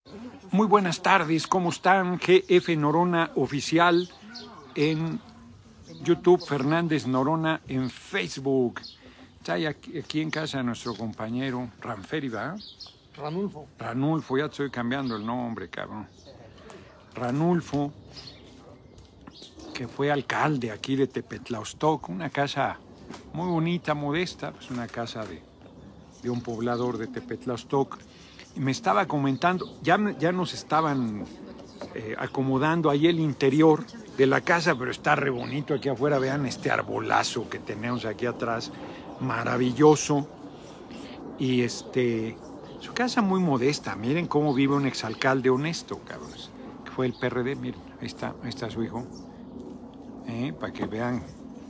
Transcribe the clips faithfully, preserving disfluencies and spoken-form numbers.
Muy buenas tardes, ¿cómo están? G F Norona Oficial en YouTube, Fernández Norona en Facebook. Está aquí, aquí en casa nuestro compañero Ranferi, ¿va? Ranulfo. Ranulfo, ya estoy cambiando el nombre, cabrón. Ranulfo, que fue alcalde aquí de Tepetlaostoc, una casa muy bonita, modesta, pues una casa de, de un poblador de Tepetlaostoc. Y me estaba comentando, ya, ya nos estaban eh, acomodando ahí el interior de la casa, pero está re bonito aquí afuera. Vean este arbolazo que tenemos aquí atrás, maravilloso. Y este, su casa muy modesta. Miren cómo vive un exalcalde honesto, cabros, que fue el P R D. Miren, ahí está, ahí está su hijo, eh, para que vean.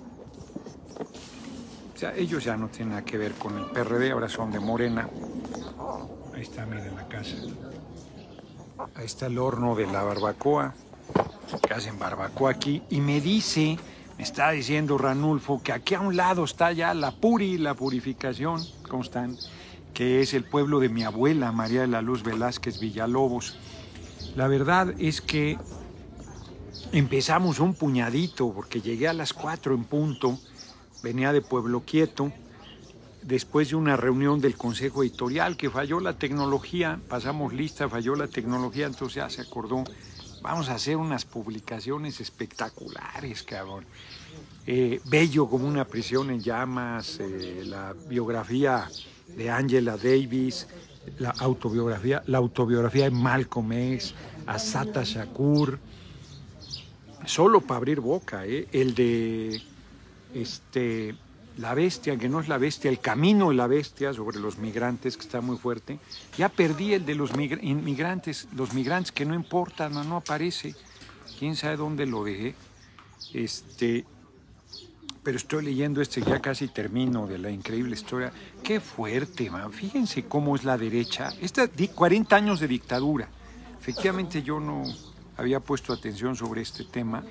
O sea, ellos ya no tienen nada que ver con el P R D, ahora son de Morena. Ahí está, miren la casa. Ahí está el horno de la barbacoa, que hacen barbacoa aquí. Y me dice, me está diciendo Ranulfo, que aquí a un lado está ya la Puri, la purificación, ¿cómo están? Que es el pueblo de mi abuela, María de la Luz Velázquez Villalobos. La verdad es que empezamos un puñadito, porque llegué a las cuatro en punto, venía de Pueblo Quieto, después de una reunión del Consejo Editorial, que falló la tecnología, pasamos lista, falló la tecnología, entonces ya se acordó, vamos a hacer unas publicaciones espectaculares, cabrón. Eh, Bello como una prisión en llamas, eh, la biografía de Angela Davis, la autobiografía, la autobiografía de Malcolm X, Assata Shakur, solo para abrir boca, eh, el de este... La bestia, que no es la bestia, el camino de la bestia sobre los migrantes, que está muy fuerte. Ya perdí el de los inmigrantes, los migrantes, que no importa, no, no aparece. Quién sabe dónde lo dejé. Este, pero estoy leyendo este, ya casi termino, de la increíble historia. Qué fuerte, man. Fíjense cómo es la derecha. Esta, cuarenta años de dictadura. Efectivamente yo no había puesto atención sobre este tema.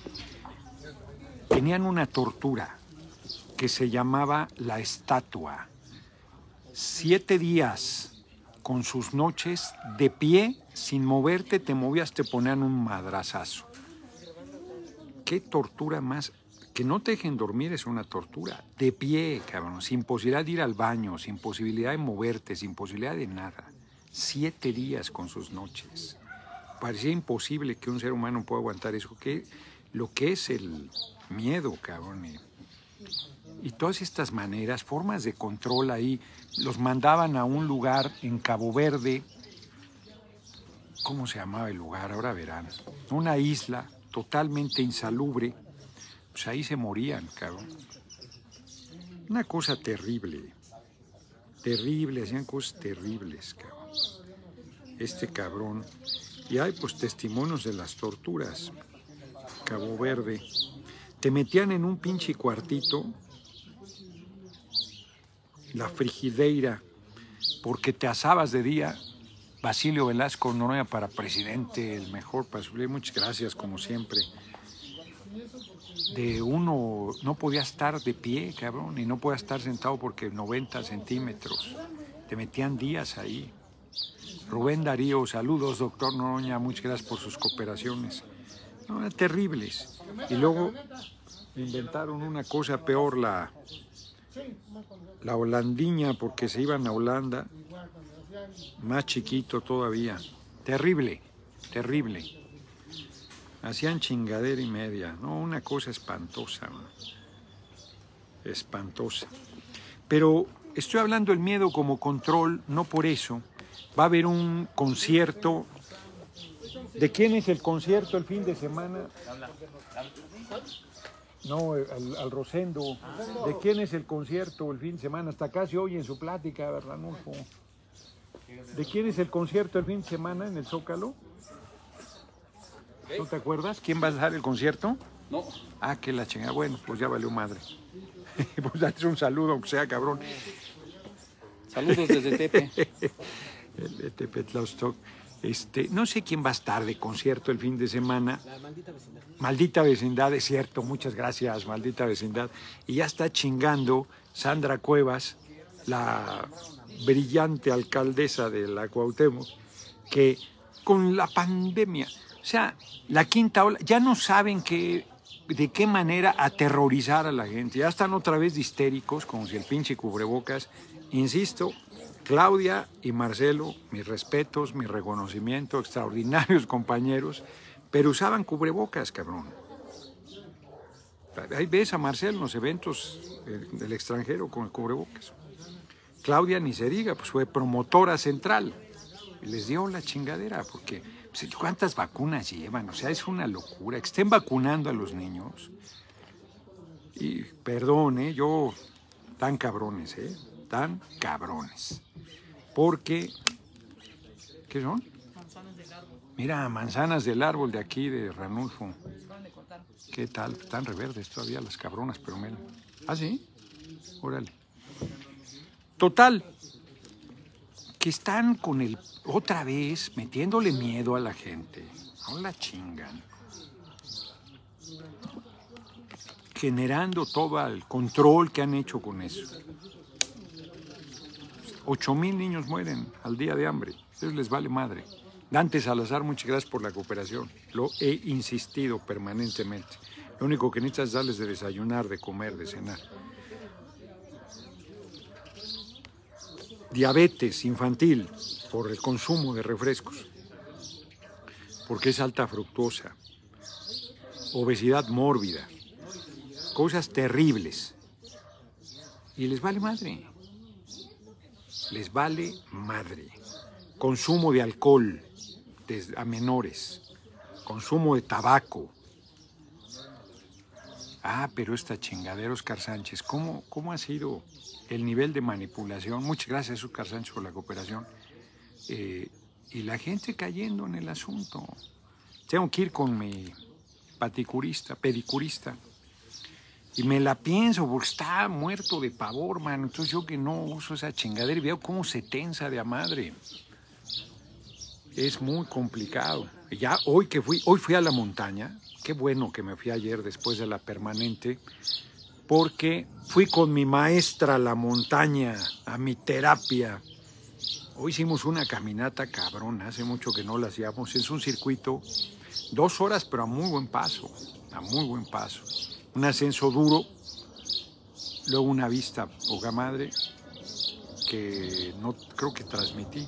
Tenían una tortura que se llamaba la estatua. Siete días con sus noches de pie, sin moverte, te movías, te ponían un madrazazo. Qué tortura más. Que no te dejen dormir es una tortura. De pie, cabrón, sin posibilidad de ir al baño, sin posibilidad de moverte, sin posibilidad de nada. Siete días con sus noches. Parecía imposible que un ser humano pueda aguantar eso. Que lo que es el miedo, cabrón. Y todas estas maneras, formas de control ahí, los mandaban a un lugar en Cabo Verde. ¿Cómo se llamaba el lugar? Ahora verán. Una isla totalmente insalubre. Pues ahí se morían, cabrón. Una cosa terrible. Terrible, hacían cosas terribles, cabrón. Este cabrón. Y hay pues testimonios de las torturas. Cabo Verde. Te metían en un pinche cuartito, la frigideira, porque te asabas de día. Basilio Velasco Noroña para presidente, el mejor para subir. Muchas gracias, como siempre. De uno, no podía estar de pie, cabrón, y no podía estar sentado porque noventa centímetros. Te metían días ahí. Rubén Darío, saludos, doctor Noroña, muchas gracias por sus cooperaciones. No, eran terribles. Y luego inventaron una cosa peor, la... la holandiña, porque se iban a Holanda, más chiquito todavía. Terrible, terrible. Hacían chingadera y media, ¿no? Una cosa espantosa, ¿no? Espantosa. Pero estoy hablando del miedo como control, no por eso. Va a haber un concierto. ¿De quién es el concierto el fin de semana? No, al, al Rosendo. ¿De quién es el concierto el fin de semana? Hasta casi hoy en su plática, Ranulfo. ¿De quién es el concierto el fin de semana en el Zócalo? ¿No te acuerdas? ¿Quién va a dar el concierto? No. Ah, que la chingada. Bueno, pues ya valió madre. Pues dale un saludo, aunque sea, cabrón. Saludos desde Tepe. El de Tepetlaostoc. Este, no sé quién va a estar de concierto el fin de semana. La maldita vecindad. Maldita vecindad, es cierto, muchas gracias, maldita vecindad. Y ya está chingando Sandra Cuevas, la brillante alcaldesa de la Cuauhtémoc, que con la pandemia, o sea, la quinta ola, ya no saben qué, de qué manera aterrorizar a la gente. Ya están otra vez de histéricos, como si el pinche cubrebocas. Insisto, Claudia y Marcelo, mis respetos, mi reconocimiento, extraordinarios compañeros, pero usaban cubrebocas, cabrón. Ahí ves a Marcelo en los eventos del extranjero con el cubrebocas. Claudia ni se diga, pues fue promotora central. Y les dio la chingadera, porque pues, ¿cuántas vacunas llevan? O sea, es una locura. Que estén vacunando a los niños. Y perdón, ¿eh? Yo, tan cabrones, ¿eh? Tan cabrones. Porque, ¿qué son? Manzanas del árbol. Mira, manzanas del árbol de aquí, de Ranulfo. ¿Qué tal? Están reverdes todavía las cabronas, pero miren. ¿Ah, sí? Órale. Total, que están con el, otra vez, metiéndole miedo a la gente. No la chingan. Generando todo el control que han hecho con eso. Ocho mil niños mueren al día de hambre. Eso les vale madre. Dante Salazar, muchas gracias por la cooperación. Lo he insistido permanentemente. Lo único que necesitas es darles de desayunar, de comer, de cenar. Diabetes infantil por el consumo de refrescos, porque es alta fructosa. Obesidad mórbida. Cosas terribles. Y les vale madre. Les vale madre. Consumo de alcohol a menores. Consumo de tabaco. Ah, pero esta chingadera, Oscar Sánchez, ¿cómo, cómo ha sido el nivel de manipulación? Muchas gracias, Oscar Sánchez, por la cooperación. Eh, y la gente cayendo en el asunto. Tengo que ir con mi paticurista, pedicurista. Y me la pienso porque está muerto de pavor, mano. Entonces yo que no uso esa chingadera y veo cómo se tensa de a madre. Es muy complicado. Ya hoy que fui, hoy fui a la montaña. Qué bueno que me fui ayer después de la permanente, porque fui con mi maestra a la montaña, a mi terapia. Hoy hicimos una caminata cabrona, hace mucho que no la hacíamos. Es un circuito, dos horas, pero a muy buen paso, a muy buen paso. Un ascenso duro, luego una vista poca madre, que no creo que transmití.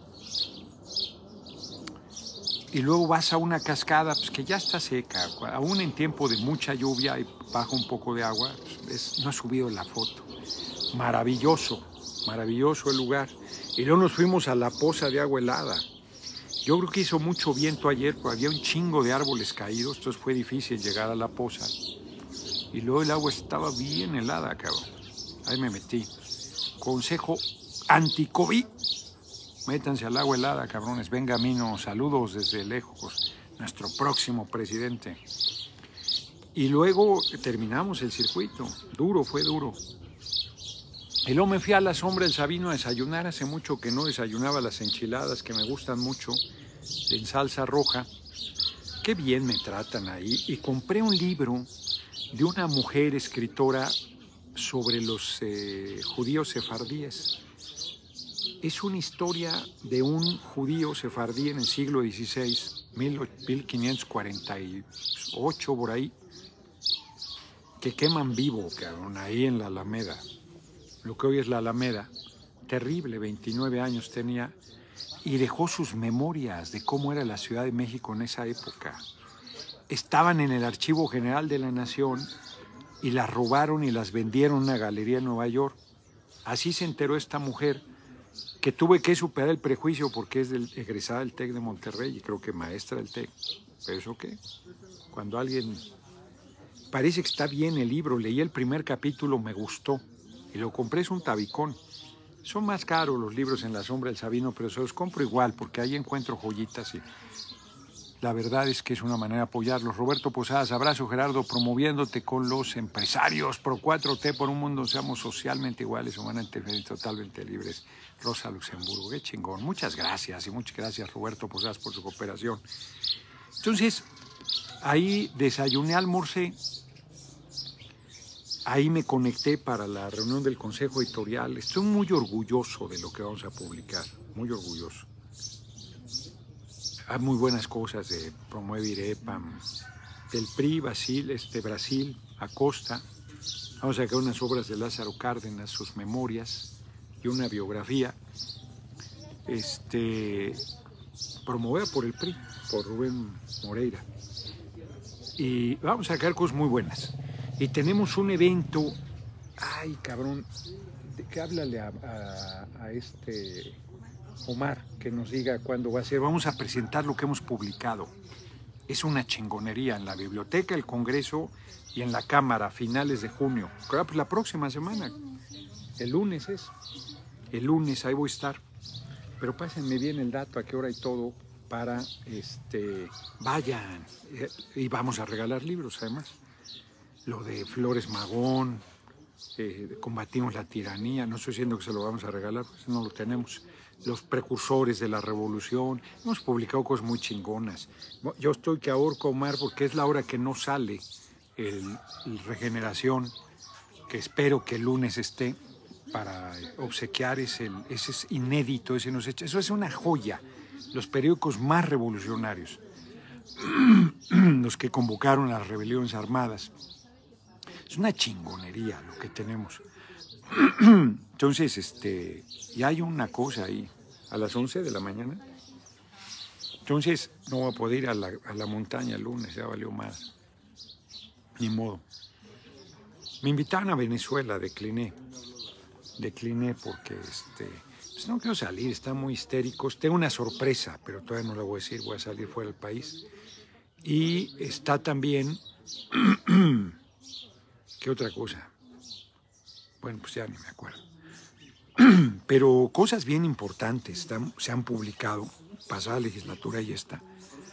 Y luego vas a una cascada pues, que ya está seca, aún en tiempo de mucha lluvia y baja un poco de agua, es, no he subido la foto. Maravilloso, maravilloso el lugar. Y luego nos fuimos a la poza de agua helada. Yo creo que hizo mucho viento ayer, porque había un chingo de árboles caídos, entonces fue difícil llegar a la poza. Y luego el agua estaba bien helada, cabrón. Ahí me metí. Consejo anti-COVID. Métanse al agua helada, cabrones. Benjamino, saludos desde lejos. Nuestro próximo presidente. Y luego terminamos el circuito. Duro, fue duro. Y luego me fui a la sombra del Sabino a desayunar. Hace mucho que no desayunaba las enchiladas, que me gustan mucho, en salsa roja. Qué bien me tratan ahí. Y compré un libro de una mujer escritora sobre los eh, judíos sefardíes. Es una historia de un judío sefardí en el siglo dieciséis, mil quinientos cuarenta y ocho por ahí, que queman vivo, cabrón, ahí en la Alameda. Lo que hoy es la Alameda, terrible, veintinueve años tenía, y dejó sus memorias de cómo era la Ciudad de México en esa época. Estaban en el Archivo General de la Nación y las robaron y las vendieron en una galería en Nueva York. Así se enteró esta mujer, que tuve que superar el prejuicio porque es del, egresada del TEC de Monterrey y creo que maestra del TEC. ¿Pero eso qué? Cuando alguien... Parece que está bien el libro, leí el primer capítulo, me gustó y lo compré, es un tabicón. Son más caros los libros en la sombra del Sabino, pero se los compro igual porque ahí encuentro joyitas y la verdad es que es una manera de apoyarlos. Roberto Posadas, abrazo Gerardo, promoviéndote con los empresarios Pro cuatro T por un mundo seamos socialmente iguales, humanamente y totalmente libres. Rosa Luxemburgo, qué chingón. Muchas gracias y muchas gracias Roberto Posadas por su cooperación. Entonces, ahí desayuné, almorcé, ahí me conecté para la reunión del Consejo Editorial. Estoy muy orgulloso de lo que vamos a publicar, muy orgulloso. hay muy buenas cosas de Promueve IREPAM, del P R I, Brasil, este, Brasil, Acosta. Vamos a sacar unas obras de Lázaro Cárdenas, sus memorias y una biografía este, promovida por el P R I, por Rubén Moreira. Y vamos a sacar cosas muy buenas. Y tenemos un evento, ay cabrón, que háblale a, a, a este Omar, que nos diga cuándo va a ser. Vamos a presentar lo que hemos publicado. Es una chingonería en la Biblioteca del Congreso y en la Cámara a finales de junio. Claro, pues la próxima semana, el lunes es. El lunes ahí voy a estar. Pero pásenme bien el dato, a qué hora y todo, para, este, vayan. Y vamos a regalar libros, además. Lo de Flores Magón, eh, combatimos la tiranía, no estoy diciendo que se lo vamos a regalar, pues no lo tenemos. Los precursores de la revolución, hemos publicado cosas muy chingonas. Yo estoy que ahorco Omar porque es la hora que no sale el, el Regeneración, que espero que el lunes esté para obsequiar, ese, ese es inédito, ese nos echa, eso es una joya. Los periódicos más revolucionarios, los que convocaron a las rebeliones armadas. Es una chingonería lo que tenemos. Entonces, este, y hay una cosa ahí, a las once de la mañana. Entonces, no voy a poder ir a la, a la montaña el lunes, ya valió más. Ni modo. Me invitaron a Venezuela, decliné. Decliné porque, este, pues no quiero salir, están muy histéricos. Tengo una sorpresa, pero todavía no la voy a decir, voy a salir fuera del país. Y está también, ¿qué otra cosa? Bueno, pues ya ni me acuerdo. Pero cosas bien importantes están, se han publicado, pasada legislatura y esta.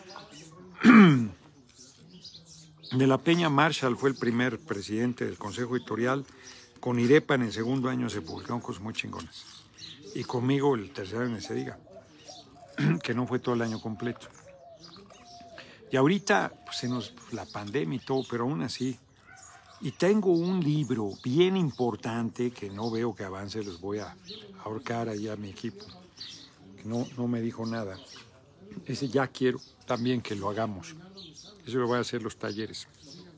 De la Peña Marshall fue el primer presidente del Consejo Editorial. Con IREPA en el segundo año se publicaron cosas muy chingonas. Y conmigo el tercer año se diga, que no fue todo el año completo. Y ahorita, pues se nos, la pandemia y todo, pero aún así. Y tengo un libro bien importante que no veo que avance, les voy a ahorcar ahí a mi equipo, que no, no me dijo nada. Ese ya quiero también que lo hagamos. Eso lo voy a hacer los talleres.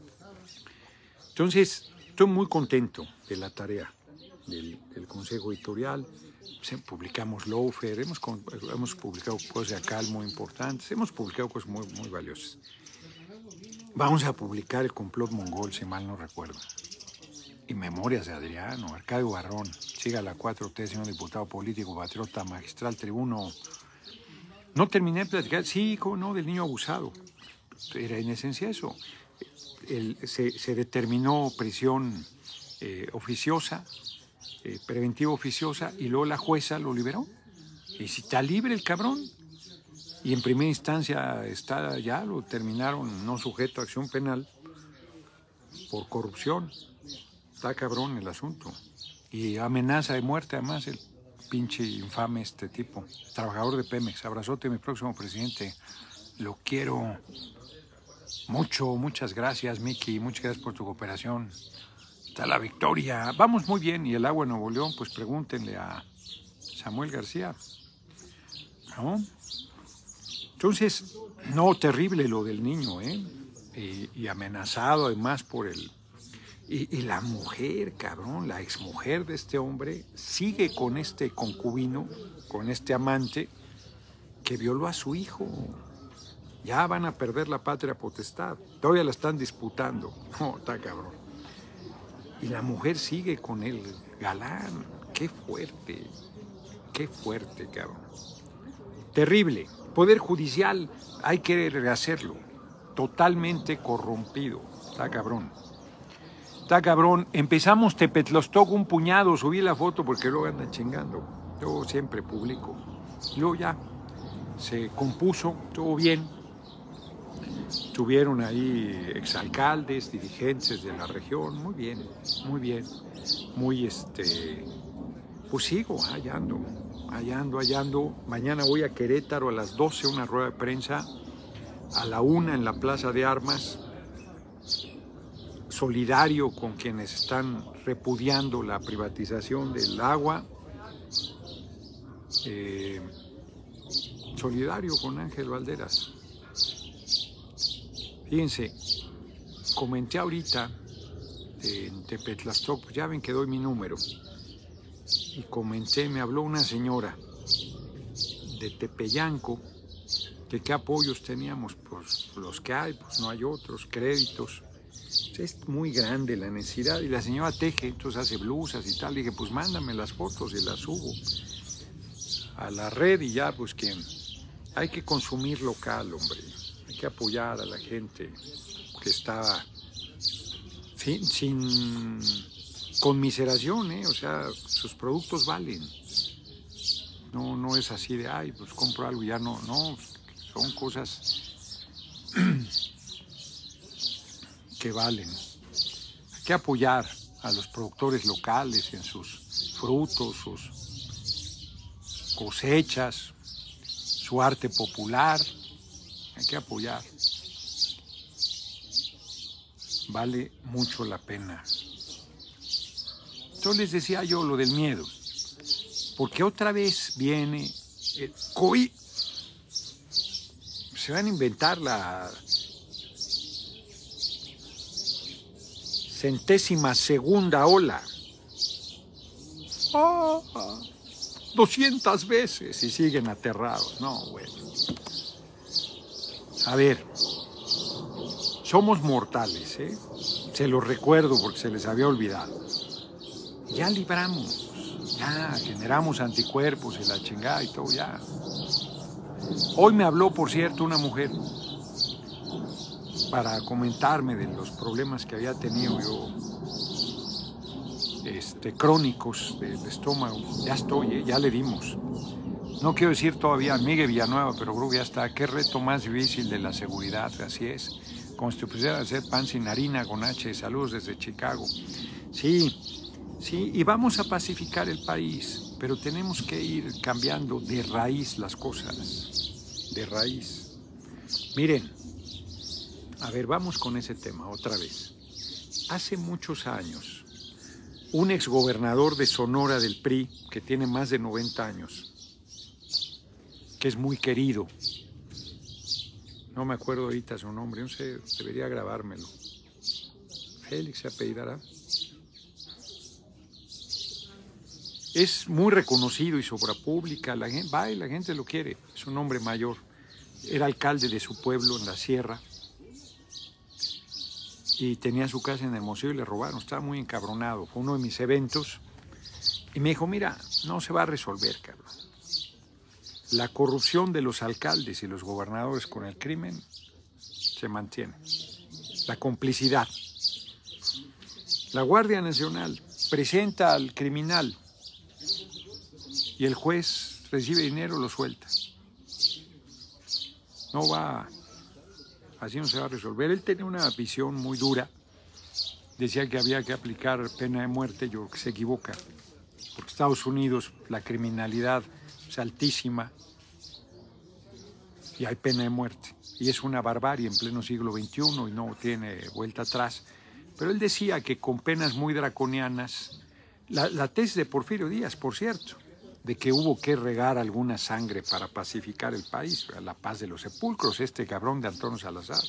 Entonces, estoy muy contento de la tarea del, del Consejo Editorial. Publicamos Loafer, hemos, hemos publicado cosas de acá muy importantes, hemos publicado cosas muy, muy valiosas. Vamos a publicar El Complot Mongol, si mal no recuerdo. Y Memorias de Adriano, Arcadio Barrón. Siga la cuatro T, señor diputado político, patriota, magistral, tribuno. No terminé de platicar, sí, cómo no, del niño abusado. Era en esencia eso. El, se, se determinó prisión eh, oficiosa, eh, preventiva oficiosa, y luego la jueza lo liberó. Y si está libre el cabrón. Y en primera instancia está, ya lo terminaron no sujeto a acción penal por corrupción. Está cabrón el asunto. Y amenaza de muerte además el pinche infame este tipo. Trabajador de Pemex. Abrazote, mi próximo presidente. Lo quiero mucho. Muchas gracias, Miki. Muchas gracias por tu cooperación. Hasta la victoria. Vamos muy bien. Y el agua en Nuevo León, pues pregúntenle a Samuel García. ¿No? Entonces, no, terrible lo del niño, ¿eh? Y, y amenazado además por el... Y, y la mujer, cabrón, la exmujer de este hombre, sigue con este concubino, con este amante, que violó a su hijo. Ya van a perder la patria potestad. Todavía la están disputando. No, está cabrón. Y la mujer sigue con el galán. Qué fuerte, qué fuerte, cabrón. Terrible. Poder judicial, hay que rehacerlo. Totalmente corrompido. Está cabrón. Está cabrón. Empezamos Tepetlostoc un puñado. Subí la foto porque luego andan chingando. Yo siempre publico. Luego ya se compuso, estuvo bien. Tuvieron ahí exalcaldes, dirigentes de la región. Muy bien, muy bien. Muy este... Pues sigo, hallando. Hallando, hallando. Mañana voy a Querétaro a las doce, una rueda de prensa. A la una en la Plaza de Armas. Solidario con quienes están repudiando la privatización del agua. Eh, solidario con Ángel Valderas. Fíjense, comenté ahorita en Tepetlastoc, pues ya ven que doy mi número, y comenté, me habló una señora de Tepeyanco, que qué apoyos teníamos, pues los que hay, pues no hay otros, créditos. Es muy grande la necesidad, y la señora teje, entonces hace blusas y tal. Le dije, pues mándame las fotos y las subo a la red, y ya, pues que hay que consumir local, hombre. Hay que apoyar a la gente que está sin, sin conmiseración, ¿eh? O sea, sus productos valen. No, no es así de, ay, pues compro algo y ya no, no, son cosas que valen. Hay que apoyar a los productores locales en sus frutos, sus cosechas, su arte popular. Hay que apoyar. Vale mucho la pena. Entonces les decía yo lo del miedo, porque otra vez viene el COVID. Se van a inventar la centésima segunda ola. ¡Ah! doscientas veces y siguen aterrados. No, bueno. A ver, somos mortales, ¿eh? Se los recuerdo porque se les había olvidado. Ya libramos, ya generamos anticuerpos y la chingada y todo, ya. Hoy me habló, por cierto, una mujer para comentarme de los problemas que había tenido yo, este, crónicos del estómago. Ya estoy, ¿eh? Ya le dimos. No quiero decir todavía Miguel Villanueva, pero creo que ya está. Qué reto más difícil de la seguridad, así es. Como si te pusieran a hacer pan sin harina con H. Saludos desde Chicago. Sí, sí, y vamos a pacificar el país, pero tenemos que ir cambiando de raíz las cosas, de raíz. Miren, a ver, vamos con ese tema otra vez. Hace muchos años, un exgobernador de Sonora del P R I, que tiene más de noventa años, que es muy querido, no me acuerdo ahorita su nombre, no sé, debería grabármelo. Félix se apellidará. Es muy reconocido, hizo obra pública, la gente va y la gente lo quiere, es un hombre mayor. Era alcalde de su pueblo en la sierra y tenía su casa en Hermosillo y le robaron, estaba muy encabronado. Fue uno de mis eventos y me dijo, mira, no se va a resolver, cabrón. La corrupción de los alcaldes y los gobernadores con el crimen se mantiene. La complicidad. La Guardia Nacional presenta al criminal y el juez recibe dinero y lo suelta. No va, así no se va a resolver. Él tenía una visión muy dura. Decía que había que aplicar pena de muerte. Yo creo que se equivoca. Porque Estados Unidos, la criminalidad es altísima y hay pena de muerte. Y es una barbarie en pleno siglo veintiuno y no tiene vuelta atrás. Pero él decía que con penas muy draconianas, la, la tesis de Porfirio Díaz, por cierto, de que hubo que regar alguna sangre para pacificar el país, la paz de los sepulcros, este cabrón de Antonio Salazar.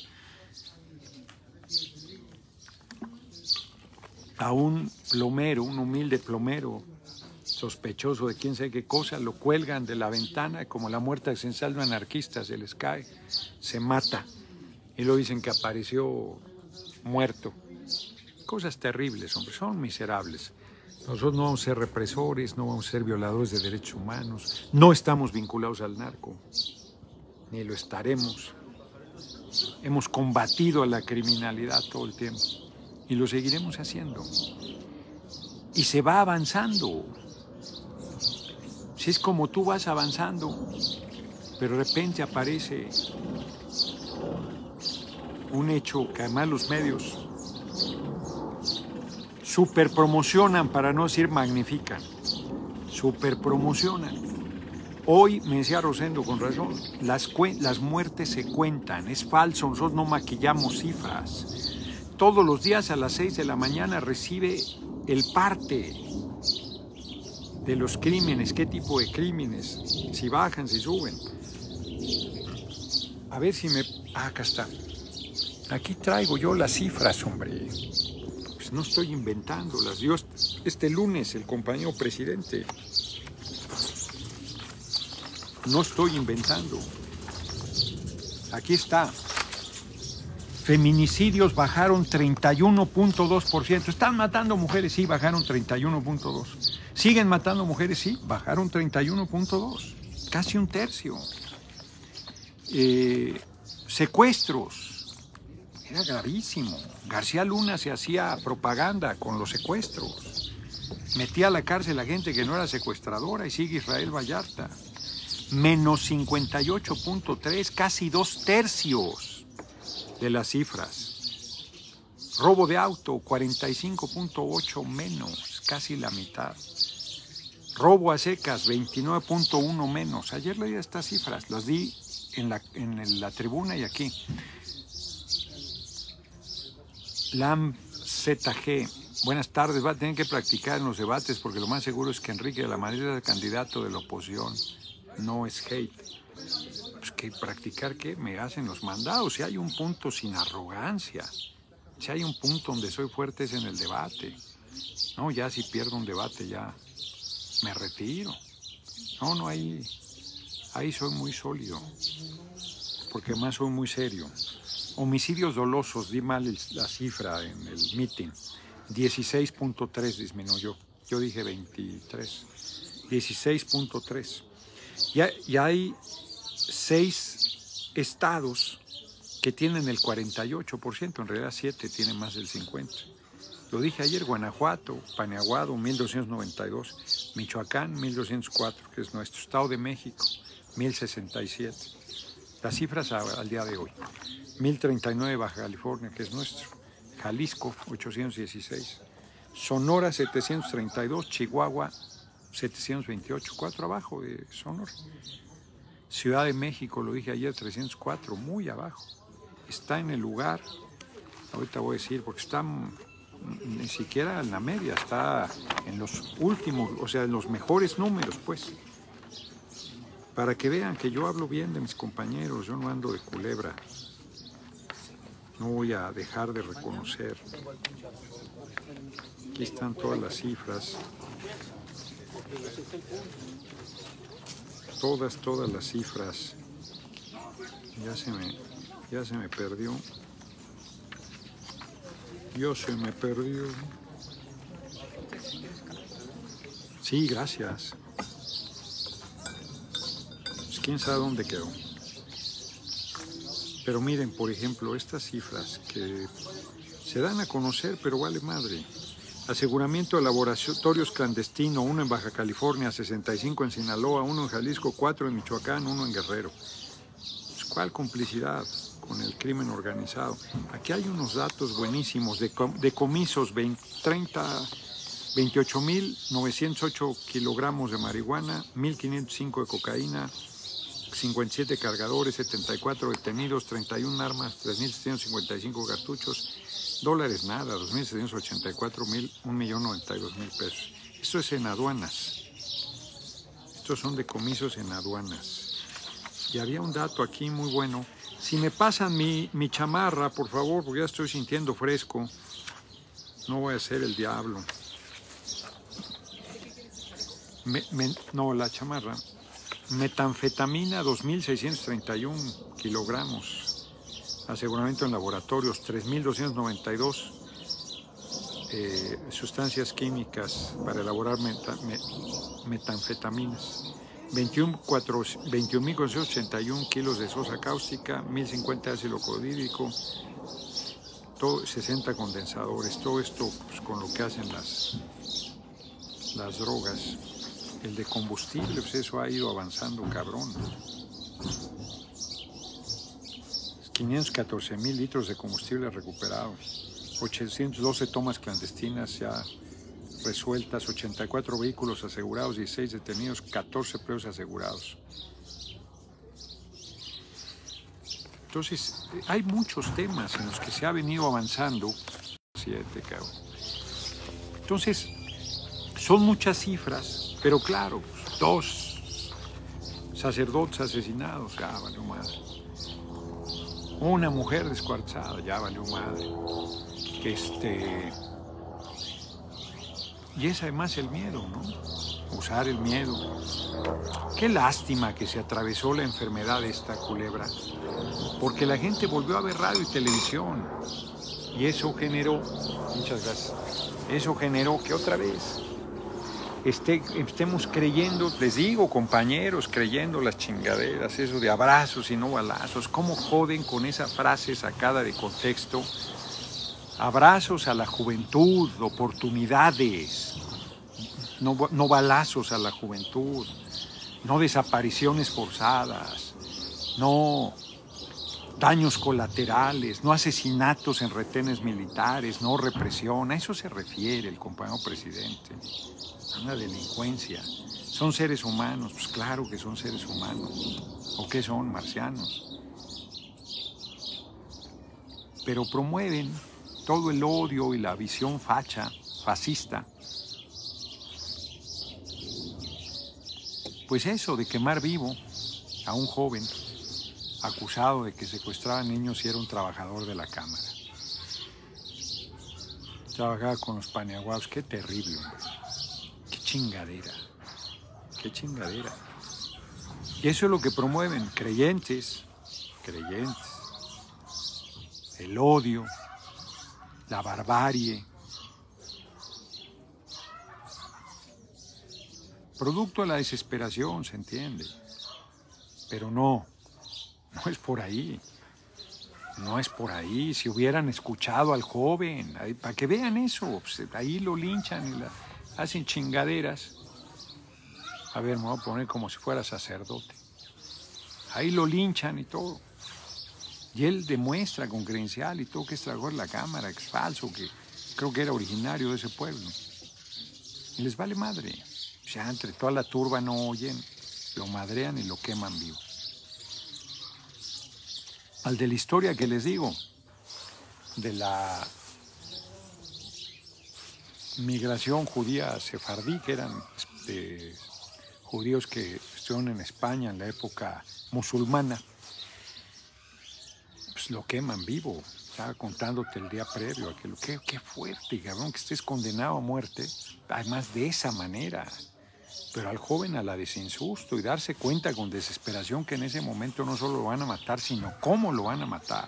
A un plomero, un humilde plomero, sospechoso de quién sabe qué cosa, lo cuelgan de la ventana, como la muerte accidental de un anarquista, se les cae, se mata, y luego dicen que apareció muerto. Cosas terribles, hombre, son miserables. Nosotros no vamos a ser represores, no vamos a ser violadores de derechos humanos, no estamos vinculados al narco, ni lo estaremos. Hemos combatido a la criminalidad todo el tiempo y lo seguiremos haciendo. Y se va avanzando. Si es como tú vas avanzando, pero de repente aparece un hecho que además los medios super promocionan, para no decir magnifican, super promocionan. Hoy, me decía Rosendo con razón, las, las muertes se cuentan, es falso, nosotros no maquillamos cifras. Todos los días a las seis de la mañana recibe el parte de los crímenes, qué tipo de crímenes, si bajan, si suben. A ver si me... Ah, acá está. Aquí traigo yo las cifras, hombre. Pues no estoy inventándolas. Yo este lunes, el compañero presidente. No estoy inventando. Aquí está. Feminicidios bajaron treinta y uno punto dos por ciento. ¿Están matando mujeres? Sí, bajaron treinta y uno punto dos por ciento. ¿Siguen matando mujeres? Sí, bajaron treinta y uno punto dos por ciento. Casi un tercio. Eh, secuestros. Era gravísimo. García Luna se hacía propaganda con los secuestros. Metía a la cárcel a gente que no era secuestradora y sigue Israel Vallarta. Menos cincuenta y ocho punto tres, casi dos tercios de las cifras. Robo de auto, cuarenta y cinco punto ocho menos, casi la mitad. Robo a secas, veintinueve punto uno menos. Ayer leí estas cifras, las di en la, en la tribuna y aquí. Lam Z G, buenas tardes, va a tener que practicar en los debates porque lo más seguro es que Enrique de la Madrid es el candidato de la oposición. No es hate. Pues que practicar qué me hacen los mandados. Si hay un punto sin arrogancia, si hay un punto donde soy fuerte es en el debate. No, ya si pierdo un debate ya me retiro. No, no, ahí, ahí soy muy sólido. Porque además soy muy serio. Homicidios dolosos, di mal el, la cifra en el meeting. dieciséis punto tres disminuyó. Yo dije veintitrés. dieciséis punto tres. Ya, ya hay seis estados que tienen el cuarenta y ocho por ciento, en realidad siete tienen más del cincuenta por ciento. Lo dije ayer, Guanajuato, Paneaguado, mil doscientos noventa y dos, Michoacán, mil doscientos cuatro, que es nuestro, Estado de México, mil sesenta y siete. Las cifras al día de hoy, mil treinta y nueve Baja California, que es nuestro, Jalisco, ochocientos dieciséis, Sonora, setecientos treinta y dos, Chihuahua, setecientos veintiocho, cuatro abajo de Sonora. Ciudad de México, lo dije ayer, trescientos cuatro, muy abajo. Está en el lugar, ahorita voy a decir, porque está ni siquiera en la media, está en los últimos, o sea, en los mejores números, pues. Para que vean que yo hablo bien de mis compañeros, yo no ando de culebra. No voy a dejar de reconocer. Aquí están todas las cifras. Todas, todas las cifras. Ya se me, ya se me perdió. Yo se me perdió. Sí, gracias. Pues quién sabe dónde quedó. Pero miren, por ejemplo, estas cifras que se dan a conocer, pero vale madre. Aseguramiento de laboratorios clandestino, uno en Baja California, sesenta y cinco en Sinaloa, uno en Jalisco, cuatro en Michoacán, uno en Guerrero. Pues, ¿cuál complicidad con el crimen organizado? Aquí hay unos datos buenísimos de decomisos, veintiocho mil novecientos ocho kilogramos de marihuana, mil quinientos cinco de cocaína, cincuenta y siete cargadores, setenta y cuatro detenidos, treinta y una armas, tres mil setecientos cincuenta y cinco cartuchos. Dólares nada, dos mil setecientos ochenta y cuatro mil, un millón noventa y dos mil pesos. Esto es en aduanas. Estos son decomisos en aduanas. Y había un dato aquí muy bueno. Si me pasan mi, mi chamarra, por favor, porque ya estoy sintiendo fresco. No voy a ser el diablo. Me, me, no, la chamarra. Metanfetamina, dos mil seiscientos treinta y uno kilogramos. Aseguramiento en laboratorios, tres mil doscientos noventa y dos eh, sustancias químicas para elaborar meta, me, metanfetaminas, veintiún mil cuatrocientos ochenta y uno kilos de sosa cáustica, mil cincuenta de ácido clorhídrico, todo, sesenta condensadores, todo esto pues, con lo que hacen las, las drogas. El de combustible, pues eso ha ido avanzando cabrón. quinientos catorce mil litros de combustible recuperado, ochocientos doce tomas clandestinas ya resueltas, ochenta y cuatro vehículos asegurados, dieciséis detenidos, catorce presos asegurados. Entonces, hay muchos temas en los que se ha venido avanzando. Siete, cabrón. Entonces, son muchas cifras, pero claro, dos. Sacerdotes asesinados, ya valió madre. Una mujer descuartizada, ya valió madre. Este... Y es además el miedo, ¿no? Usar el miedo. Qué lástima que se atravesó la enfermedad de esta culebra, porque la gente volvió a ver radio y televisión. Y eso generó, muchas gracias, eso generó que otra vez esté, estemos creyendo, les digo, compañeros, creyendo las chingaderas, eso de abrazos y no balazos. ¿Cómo joden con esa frase sacada de contexto? Abrazos a la juventud, oportunidades, no, no balazos a la juventud, no desapariciones forzadas, no daños colaterales, no asesinatos en retenes militares, no represión. A eso se refiere el compañero presidente, a una delincuencia. ¿Son seres humanos? Pues claro que son seres humanos. ¿O qué son? Marcianos. Pero promueven todo el odio y la visión facha, fascista. Pues eso de quemar vivo a un joven acusado de que secuestraba niños y era un trabajador de la Cámara. Trabajaba con los paniaguados, qué terrible, hombre. Qué chingadera, qué chingadera. Y eso es lo que promueven creyentes, creyentes. El odio, la barbarie. Producto de la desesperación, se entiende. Pero no, no es por ahí. No es por ahí. Si hubieran escuchado al joven, ahí, para que vean eso, pues, ahí lo linchan y la, hacen chingaderas. A ver, me voy a poner como si fuera sacerdote. Ahí lo linchan y todo. Y él demuestra con credencial y todo que es trabajador de la Cámara, que es falso, que creo que era originario de ese pueblo. Y les vale madre. O sea, entre toda la turba no oyen, lo madrean y lo queman vivo. Al de la historia que les digo, de la migración judía sefardí, que eran este, judíos que estuvieron en España en la época musulmana, pues lo queman vivo. Estaba contándote el día previo, aquello. Qué, qué fuerte, cabrón, que estés condenado a muerte, además de esa manera. Pero al joven a la de sin susto y darse cuenta con desesperación que en ese momento no solo lo van a matar, sino cómo lo van a matar.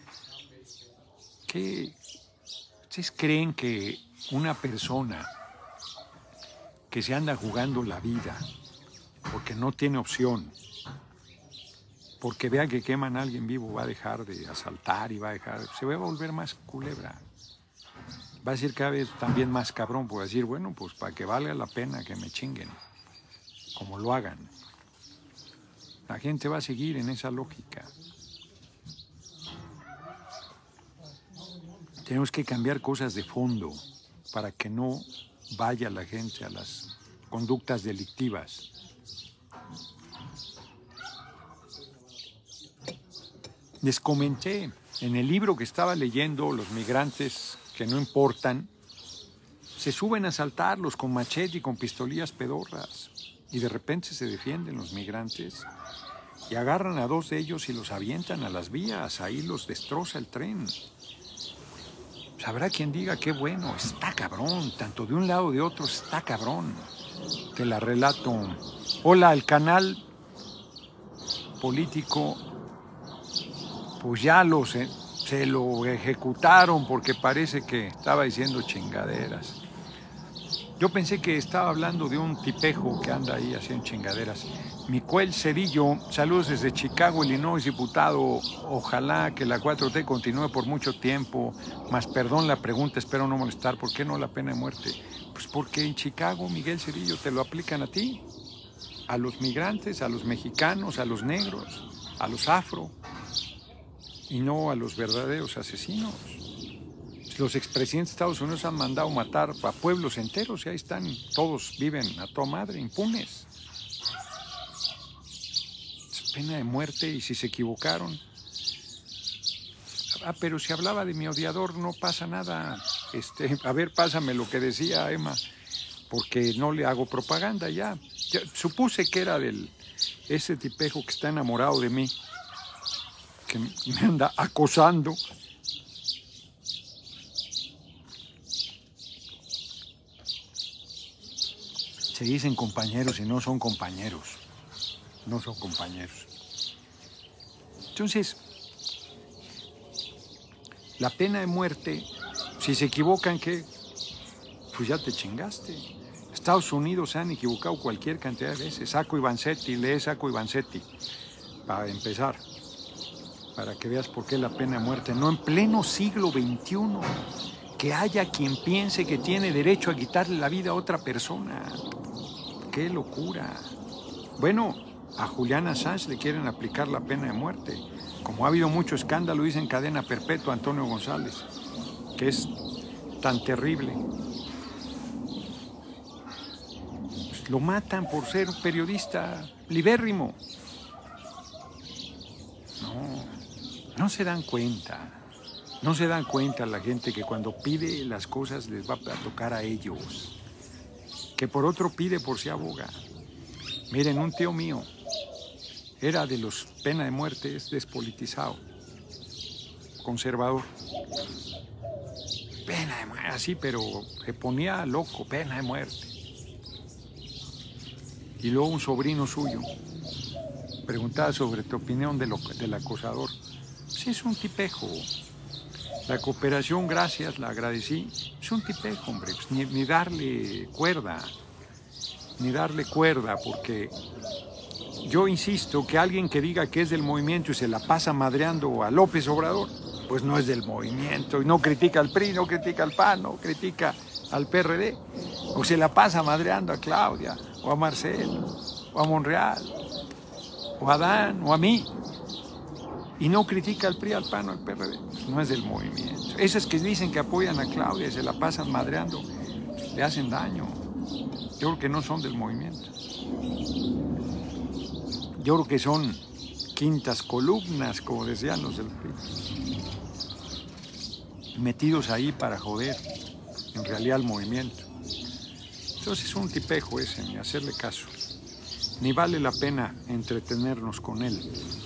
¿Qué? ¿Ustedes creen que una persona que se anda jugando la vida porque no tiene opción, porque vea que queman a alguien vivo, va a dejar de asaltar y va a dejar, se va a volver más culebra? Va a ser cada vez también más cabrón, por decir, bueno, pues para que valga la pena que me chinguen, como lo hagan. La gente va a seguir en esa lógica. Tenemos que cambiar cosas de fondo para que no vaya la gente a las conductas delictivas. Les comenté en el libro que estaba leyendo, Los migrantes que no importan, se suben a asaltarlos con machete y con pistolillas pedorras. Y de repente se defienden los migrantes y agarran a dos de ellos y los avientan a las vías. Ahí los destroza el tren. Pues habrá quien diga, qué bueno, está cabrón. Tanto de un lado o de otro está cabrón. Te la relato. Hola, el canal político, pues ya lo se, se lo ejecutaron porque parece que estaba diciendo chingaderas. Yo pensé que estaba hablando de un tipejo que anda ahí haciendo chingaderas. Micuel Cedillo, saludos desde Chicago, Illinois, diputado. Ojalá que la cuatro T continúe por mucho tiempo. Más perdón la pregunta, espero no molestar. ¿Por qué no la pena de muerte? Pues porque en Chicago, Miguel Cedillo, te lo aplican a ti, a los migrantes, a los mexicanos, a los negros, a los afro, y no a los verdaderos asesinos. Los expresidentes de Estados Unidos han mandado matar a pueblos enteros y ahí están, todos viven a toda madre, impunes. Es pena de muerte y si se equivocaron. Ah, pero si hablaba de mi odiador no pasa nada. Este, a ver, pásame lo que decía Emma, porque no le hago propaganda ya. Yo supuse que era del, ese tipejo que está enamorado de mí, que me anda acosando. Se dicen compañeros y no son compañeros. No son compañeros. Entonces, la pena de muerte, si se equivocan, ¿qué? Pues ya te chingaste. Estados Unidos se han equivocado cualquier cantidad de veces. Sacco y Vanzetti, lee Sacco y Vanzetti, para empezar, para que veas por qué la pena de muerte. No en pleno siglo veintiuno, que haya quien piense que tiene derecho a quitarle la vida a otra persona. ¡Qué locura! Bueno, a Julian Assange le quieren aplicar la pena de muerte. Como ha habido mucho escándalo, dicen cadena perpetua a Antonio González, que es tan terrible. Pues lo matan por ser un periodista libérrimo. No, no se dan cuenta. No se dan cuenta la gente que cuando pide las cosas les va a tocar a ellos. Que por otro pide por si aboga. Miren, un tío mío era de los pena de muerte, es despolitizado, conservador. Pena de muerte, así, pero se ponía loco, pena de muerte. Y luego un sobrino suyo preguntaba sobre tu opinión de lo, del acosador. Sí, es un tipejo. La cooperación, gracias, la agradecí. Es un tipejo, hombre, pues ni, ni darle cuerda, ni darle cuerda, porque yo insisto que alguien que diga que es del movimiento y se la pasa madreando a López Obrador, pues no es del movimiento, y no critica al P R I, no critica al P A N, no critica al P R D, o se la pasa madreando a Claudia, o a Marcelo, o a Monreal, o a Dan, o a mí, y no critica al P R I, al P A N o al P R D, pues no es del movimiento. Esos que dicen que apoyan a Claudia y se la pasan madreando, le hacen daño. Yo creo que no son del movimiento. Yo creo que son quintas columnas, como decían los del P R I, metidos ahí para joder, en realidad, el movimiento. Entonces es un tipejo ese, ni hacerle caso. Ni vale la pena entretenernos con él.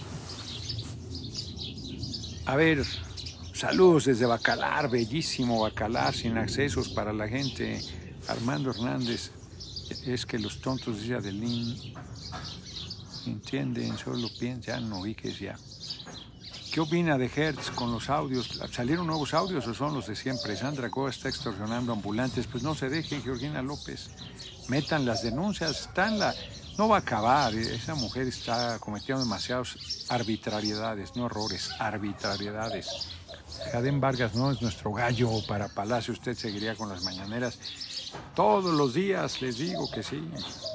A ver, saludos desde Bacalar, bellísimo Bacalar, sin accesos para la gente. Armando Hernández, es que los tontos, decía Delín, entienden, solo piensan, ya no vi que ya. ¿Qué opina de Hertz con los audios? ¿Salieron nuevos audios o son los de siempre? Sandra Coa está extorsionando ambulantes. Pues no se deje, Georgina López. Metan las denuncias, está en la... No va a acabar, esa mujer está cometiendo demasiadas arbitrariedades, no errores, arbitrariedades. Jadén Vargas no es nuestro gallo para Palacio, usted seguiría con las mañaneras. Todos los días les digo que sí.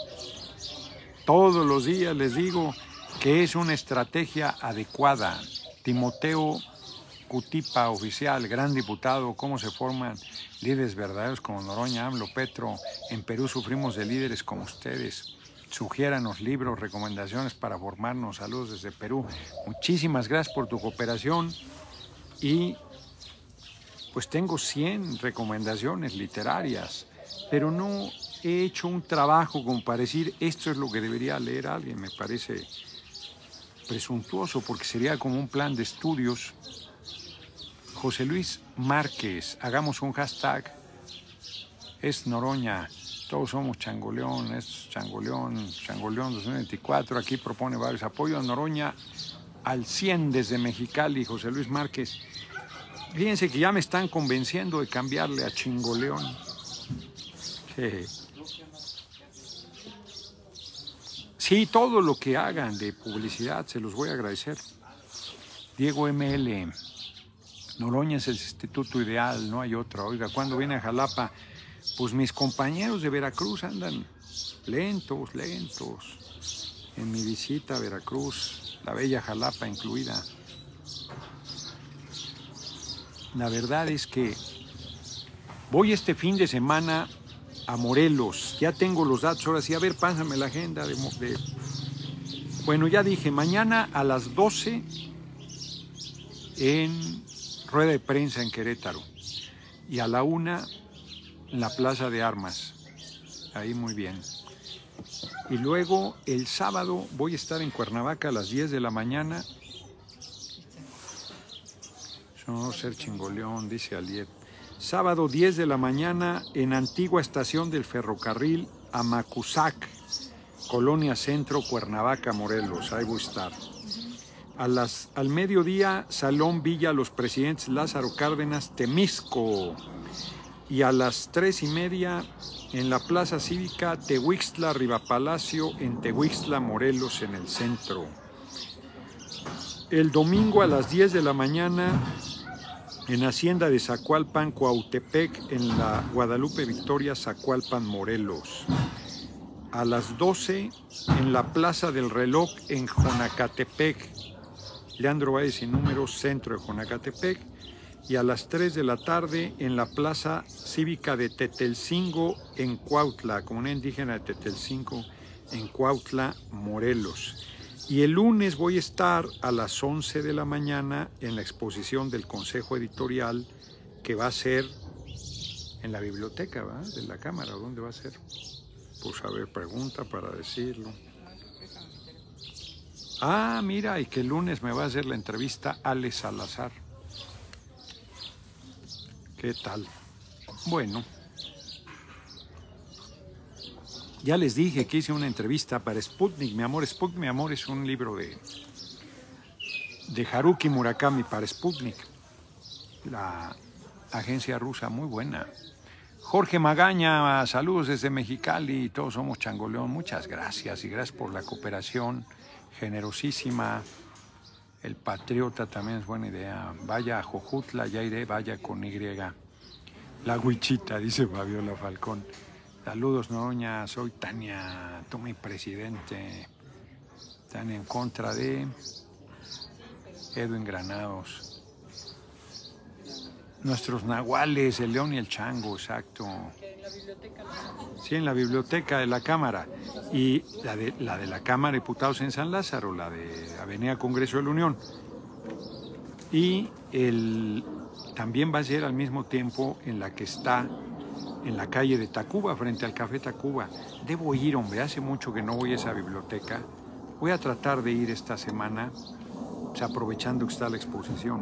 Todos los días les digo que es una estrategia adecuada. Timoteo Cutipa, oficial, gran diputado, cómo se forman líderes verdaderos como Noroña, AMLO, Petro. En Perú sufrimos de líderes como ustedes. Sugiéranos libros, recomendaciones para formarnos. Saludos desde Perú. Muchísimas gracias por tu cooperación y pues tengo cien recomendaciones literarias, pero no he hecho un trabajo como para decir esto es lo que debería leer alguien. Me parece presuntuoso porque sería como un plan de estudios. José Luis Márquez, hagamos un hashtag, es Noroña. Todos somos Changoleón, es Changoleón, Changoleón dos mil veinticuatro. Aquí propone varios apoyos a Noroña al cien desde Mexicali, José Luis Márquez. Fíjense que ya me están convenciendo de cambiarle a Chingoleón. ¿Qué? Sí, todo lo que hagan de publicidad se los voy a agradecer. Diego M L, Noroña es el instituto ideal, no hay otra. Oiga, ¿cuándo viene a Jalapa? Pues mis compañeros de Veracruz andan lentos, lentos. En mi visita a Veracruz, la bella Jalapa incluida. La verdad es que voy este fin de semana a Morelos. Ya tengo los datos, ahora sí. A ver, pásame la agenda de... de... Bueno, ya dije, mañana a las doce en rueda de prensa en Querétaro. Y a la una en la Plaza de Armas. Ahí muy bien. Y luego el sábado voy a estar en Cuernavaca a las diez de la mañana. No, ser chingoleón, dice Aliet. Sábado diez de la mañana en antigua estación del ferrocarril Amacuzac, Colonia Centro, Cuernavaca, Morelos. Ahí voy a estar. A las, al mediodía, Salón Villa Los Presidentes Lázaro Cárdenas, Temisco. Y a las tres y media en la Plaza Cívica Tehuixtla Rivapalacio, en Tehuixtla, Morelos, en el centro. El domingo a las diez de la mañana en Hacienda de Zacualpan, Cuautepec, en la Guadalupe Victoria, Zacualpan, Morelos. A las doce en la Plaza del Reloj, en Jonacatepec, Leandro Valle sin números, centro de Jonacatepec. Y a las tres de la tarde en la Plaza Cívica de Tetelcingo, en Cuautla, comunidad indígena de Tetelcingo, en Cuautla, Morelos. Y el lunes voy a estar a las once de la mañana en la exposición del Consejo Editorial, que va a ser en la biblioteca, ¿verdad? De la Cámara. ¿Dónde va a ser? Pues a ver, pregunta para decirlo. Ah, mira, y que el lunes me va a hacer la entrevista Ale Salazar. ¿Qué tal? Bueno, ya les dije que hice una entrevista para Sputnik, mi amor. Sputnik, mi amor, es un libro de, de Haruki Murakami para Sputnik, la agencia rusa, muy buena. Jorge Magaña, saludos desde Mexicali, todos somos Changoleón, muchas gracias y gracias por la cooperación generosísima. El Patriota también es buena idea. Vaya a Jojutla, ya iré, vaya con Y. La Huichita, dice Fabiola Falcón. Saludos, Noroña, soy Tania, tú mi presidente. Están en contra de Edwin Granados. Nuestros nahuales, el león y el chango, exacto. Sí, en la biblioteca de la Cámara. Y la de, la de la Cámara de Diputados en San Lázaro, la de Avenida Congreso de la Unión. Y el, también va a ser al mismo tiempo en la que está en la calle de Tacuba, frente al Café Tacuba. Debo ir, hombre, hace mucho que no voy a esa biblioteca. Voy a tratar de ir esta semana, o sea, aprovechando que está la exposición.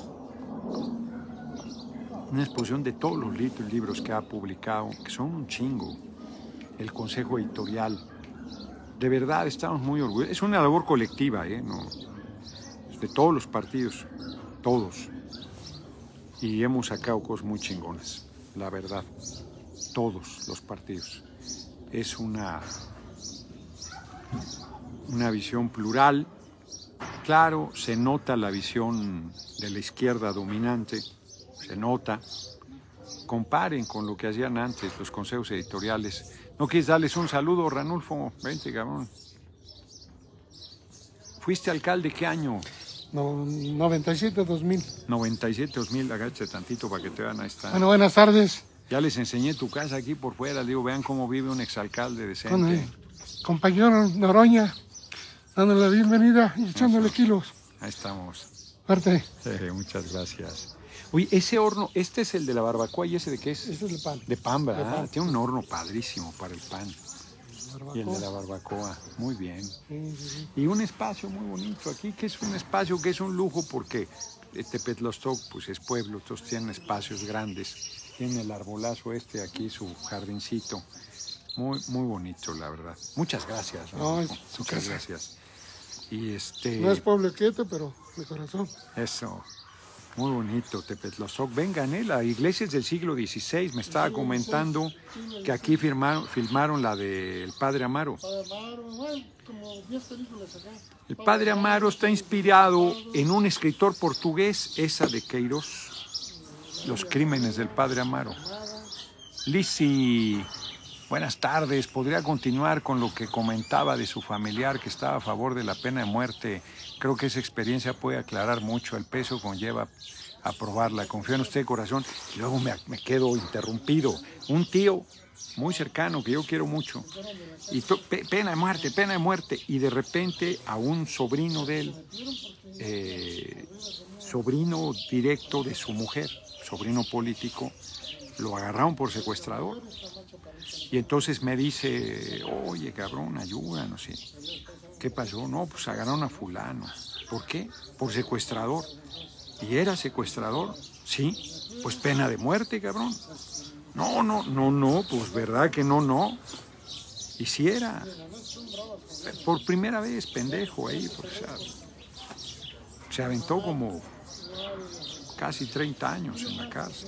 Una exposición de todos los libros que ha publicado, que son un chingo. El Consejo Editorial. De verdad, estamos muy orgullosos. Es una labor colectiva, ¿eh? No, de todos los partidos, todos. Y hemos sacado cosas muy chingonas, la verdad. Todos los partidos. Es una, una visión plural. Claro, se nota la visión de la izquierda dominante, se nota. Comparen con lo que hacían antes los consejos editoriales. ¿No quieres darles un saludo, Ranulfo? Vente, cabrón. ¿Fuiste alcalde qué año? No, noventa y siete dos mil. noventa y siete dos mil, agache tantito para que te vean, ahí está. Bueno, buenas tardes. Ya les enseñé tu casa aquí por fuera, digo, vean cómo vive un exalcalde decente. Con el compañero Noroña, dándole la bienvenida y echándole kilos. Ahí estamos. Fuerte. Eh, muchas gracias. Oye, ese horno, este es el de la barbacoa y ese de qué es? Este es el pan. De pan, ¿verdad? De pan. Tiene un horno padrísimo para el pan. Barbacoa. Y el de la barbacoa, muy bien. Sí, sí, sí. Y un espacio muy bonito aquí, que es un espacio que es un lujo porque Tepetlostoc pues es pueblo, todos tienen espacios grandes. Tiene el arbolazo este aquí, su jardincito. Muy, muy bonito, la verdad. Muchas gracias. No, es su Muchas casa. gracias. Y este... No es pueblo quieto, pero de corazón. Eso. Muy bonito, Tepetlostoc. Vengan, ¿eh? La iglesia es del siglo dieciséis. Me estaba comentando que aquí firmaron, filmaron la del Padre Amaro. El Padre Amaro está inspirado en un escritor portugués, esa de Queiroz. Los crímenes del Padre Amaro. Lisi, buenas tardes. ¿Podría continuar con lo que comentaba de su familiar que estaba a favor de la pena de muerte? Creo que esa experiencia puede aclarar mucho. El peso conlleva aprobarla. Confío en usted, corazón. Y luego me, me quedo interrumpido. Un tío muy cercano que yo quiero mucho. Y to, pe, pena de muerte, pena de muerte. Y de repente a un sobrino de él, eh, sobrino directo de su mujer, sobrino político, lo agarraron por secuestrador. Y entonces me dice, oye, cabrón, ayuda, no sé. ¿Qué pasó? No, pues agarraron a fulano. ¿Por qué? Por secuestrador. ¿Y era secuestrador? Sí. Pues pena de muerte, cabrón. No, no, no, no, pues verdad que no, no. Y si era. Por primera vez, pendejo, ahí, pues, o sea, se aventó como casi treinta años en la cárcel.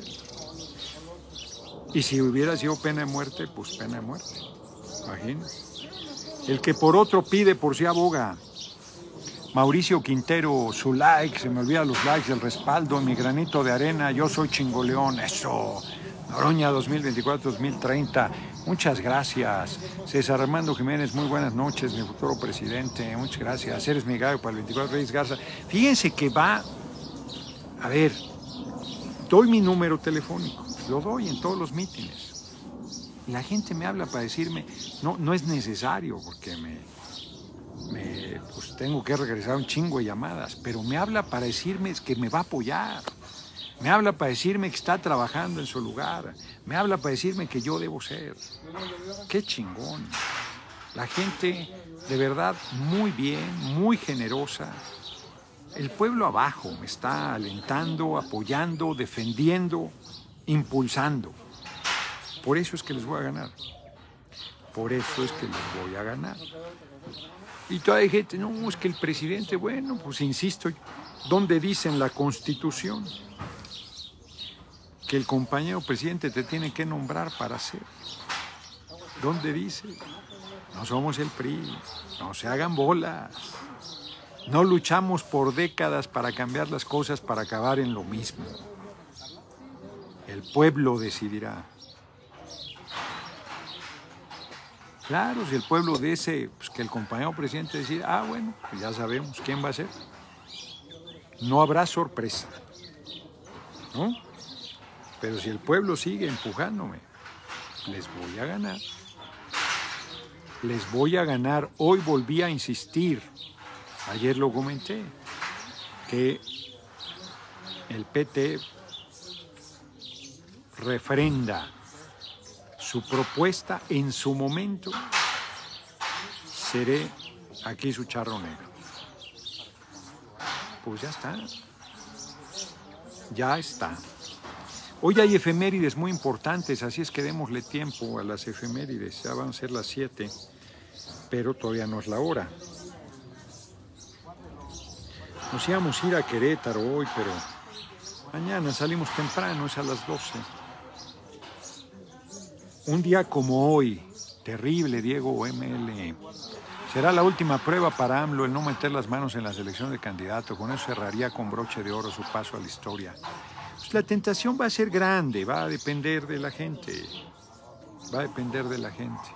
Y si hubiera sido pena de muerte, pues pena de muerte. Imagínense. El que por otro pide, por sí aboga. Mauricio Quintero, su like, se me olvidan los likes, el respaldo, mi granito de arena, yo soy Chingoleón, eso. Noroña dos mil veinticuatro dos mil treinta, muchas gracias. César Armando Jiménez, muy buenas noches, mi futuro presidente, muchas gracias. Eres mi gallo para el veinticuatro, Reyes Garza. Fíjense que va, a ver, doy mi número telefónico, lo doy en todos los mítines. La gente me habla para decirme, no, no es necesario porque me, me pues tengo que regresar un chingo de llamadas, pero me habla para decirme que me va a apoyar. Me habla para decirme que está trabajando en su lugar. Me habla para decirme que yo debo ser. ¡Qué chingón! La gente, de verdad, muy bien, muy generosa. El pueblo abajo me está alentando, apoyando, defendiendo, impulsando. Por eso es que les voy a ganar. Por eso es que les voy a ganar. Y toda la gente, no, es que el presidente, bueno, pues insisto, ¿dónde dice en la Constitución que el compañero presidente te tiene que nombrar para ser? ¿Dónde dice? No somos el P R I, no se hagan bolas. No luchamos por décadas para cambiar las cosas para acabar en lo mismo. El pueblo decidirá. Claro, si el pueblo dice pues, que el compañero presidente decide, ah, bueno, pues ya sabemos quién va a ser. No habrá sorpresa, ¿no? Pero si el pueblo sigue empujándome, les voy a ganar. Les voy a ganar. Hoy volví a insistir, ayer lo comenté, que el P T refrenda su propuesta en su momento, seré aquí su charro negro. Pues ya está. Ya está. Hoy hay efemérides muy importantes, así es que démosle tiempo a las efemérides. Ya van a ser las siete, pero todavía no es la hora. Nos íbamos a ir a Querétaro hoy, pero mañana salimos temprano, es a las doce. Un día como hoy, terrible, Diego M L. Será la última prueba para AMLO el no meter las manos en la selección de candidato. Con eso cerraría con broche de oro su paso a la historia. Pues la tentación va a ser grande, va a depender de la gente. Va a depender de la gente.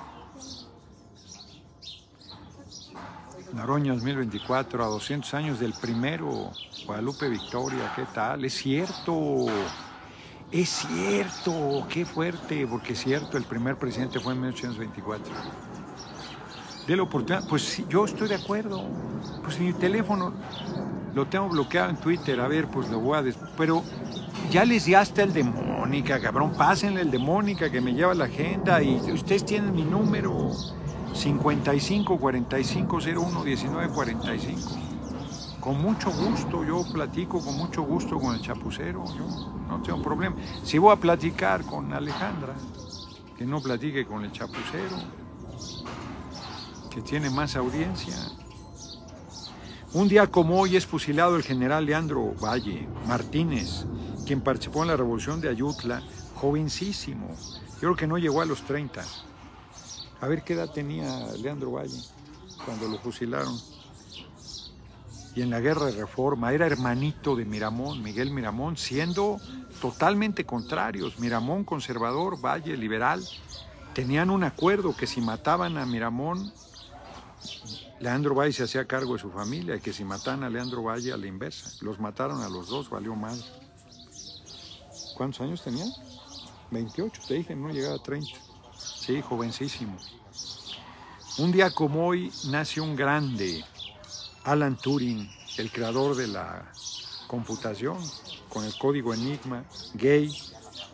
Noroña dos mil veinticuatro, a doscientos años del primero. Guadalupe Victoria, ¿qué tal? Es cierto. Es cierto, qué fuerte, porque es cierto, el primer presidente fue en mil ochocientos veinticuatro. De la oportunidad, pues sí, yo estoy de acuerdo. Pues mi teléfono lo tengo bloqueado en Twitter, a ver, pues lo voy a... Des... Pero ya les di hasta el de Mónica, cabrón, pásenle el de Mónica que me lleva la agenda y ustedes tienen mi número cincuenta y cinco cuarenta y cinco cero uno diecinueve cuarenta y cinco. Con mucho gusto, yo platico con mucho gusto con el chapucero, yo no tengo problema. Si voy a platicar con Alejandra, que no platique con el chapucero, que tiene más audiencia. Un día como hoy es fusilado el general Leandro Valle Martínez, quien participó en la revolución de Ayutla, jovencísimo. Yo creo que no llegó a los treinta. A ver qué edad tenía Leandro Valle cuando lo fusilaron. Y en la guerra de Reforma era hermanito de Miramón, Miguel Miramón, siendo totalmente contrarios. Miramón conservador, Valle liberal. Tenían un acuerdo que si mataban a Miramón, Leandro Valle se hacía cargo de su familia, y que si mataban a Leandro Valle a la inversa. Los mataron a los dos, valió mal. ¿Cuántos años tenía? veintiocho, te dije, no llegaba a treinta. Sí, jovencísimo. Un día como hoy nace un grande, Alan Turing, el creador de la computación, con el código Enigma, gay,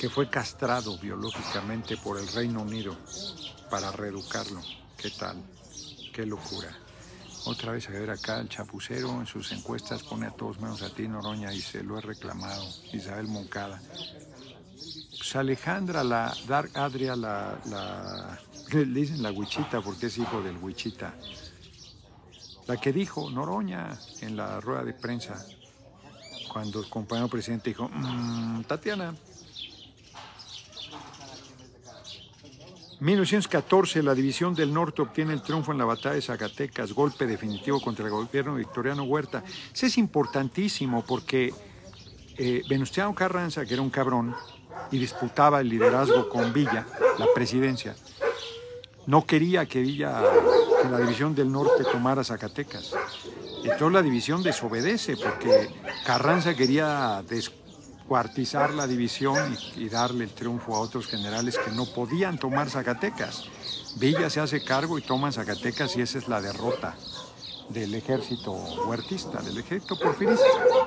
que fue castrado biológicamente por el Reino Unido para reeducarlo. ¿Qué tal? Qué locura. Otra vez a ver acá el chapucero en sus encuestas pone a todos menos a ti, Noroña, y se lo he reclamado. Isabel Moncada. Pues Alejandra, la Dark Adria, la, la le dicen la Huichita porque es hijo del Huichita. La que dijo Noroña en la rueda de prensa, cuando el compañero presidente dijo, mmm, Tatiana. mil novecientos catorce, la División del Norte obtiene el triunfo en la batalla de Zacatecas, golpe definitivo contra el gobierno de Victoriano Huerta. Eso es importantísimo porque eh, Venustiano Carranza, que era un cabrón y disputaba el liderazgo con Villa, la presidencia, no quería que Villa, que la División del Norte tomara Zacatecas. Entonces la división desobedece porque Carranza quería descuartizar la división y, y darle el triunfo a otros generales que no podían tomar Zacatecas. Villa se hace cargo y toma Zacatecas y esa es la derrota del ejército huertista, del ejército porfirista.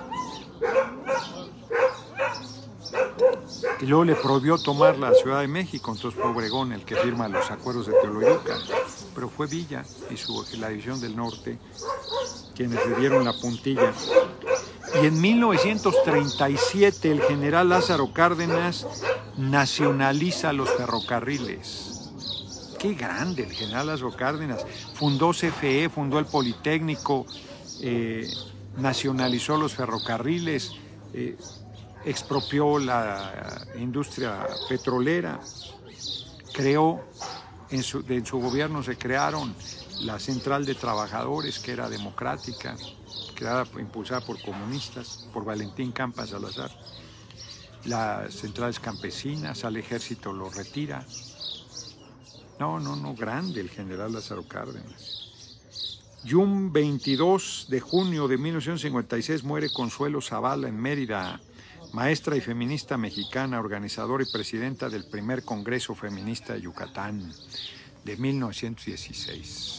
Y luego le prohibió tomar la Ciudad de México, entonces fue Obregón el que firma los acuerdos de Teoloyucan, pero fue Villa y su, la División del Norte quienes le dieron la puntilla. Y en mil novecientos treinta y siete el general Lázaro Cárdenas nacionaliza los ferrocarriles. Qué grande el general Lázaro Cárdenas. Fundó C F E, fundó el Politécnico, eh, nacionalizó los ferrocarriles, eh, expropió la industria petrolera, creó, en su, en su gobierno se crearon la Central de Trabajadores, que era democrática, creada, impulsada por comunistas, por Valentín Campa Salazar. Las centrales campesinas, al ejército lo retira. No, no, no, grande el general Lázaro Cárdenas. Y un veintidós de junio de mil novecientos cincuenta y seis muere Consuelo Zavala en Mérida, maestra y feminista mexicana, organizadora y presidenta del primer Congreso Feminista de Yucatán de mil novecientos dieciséis.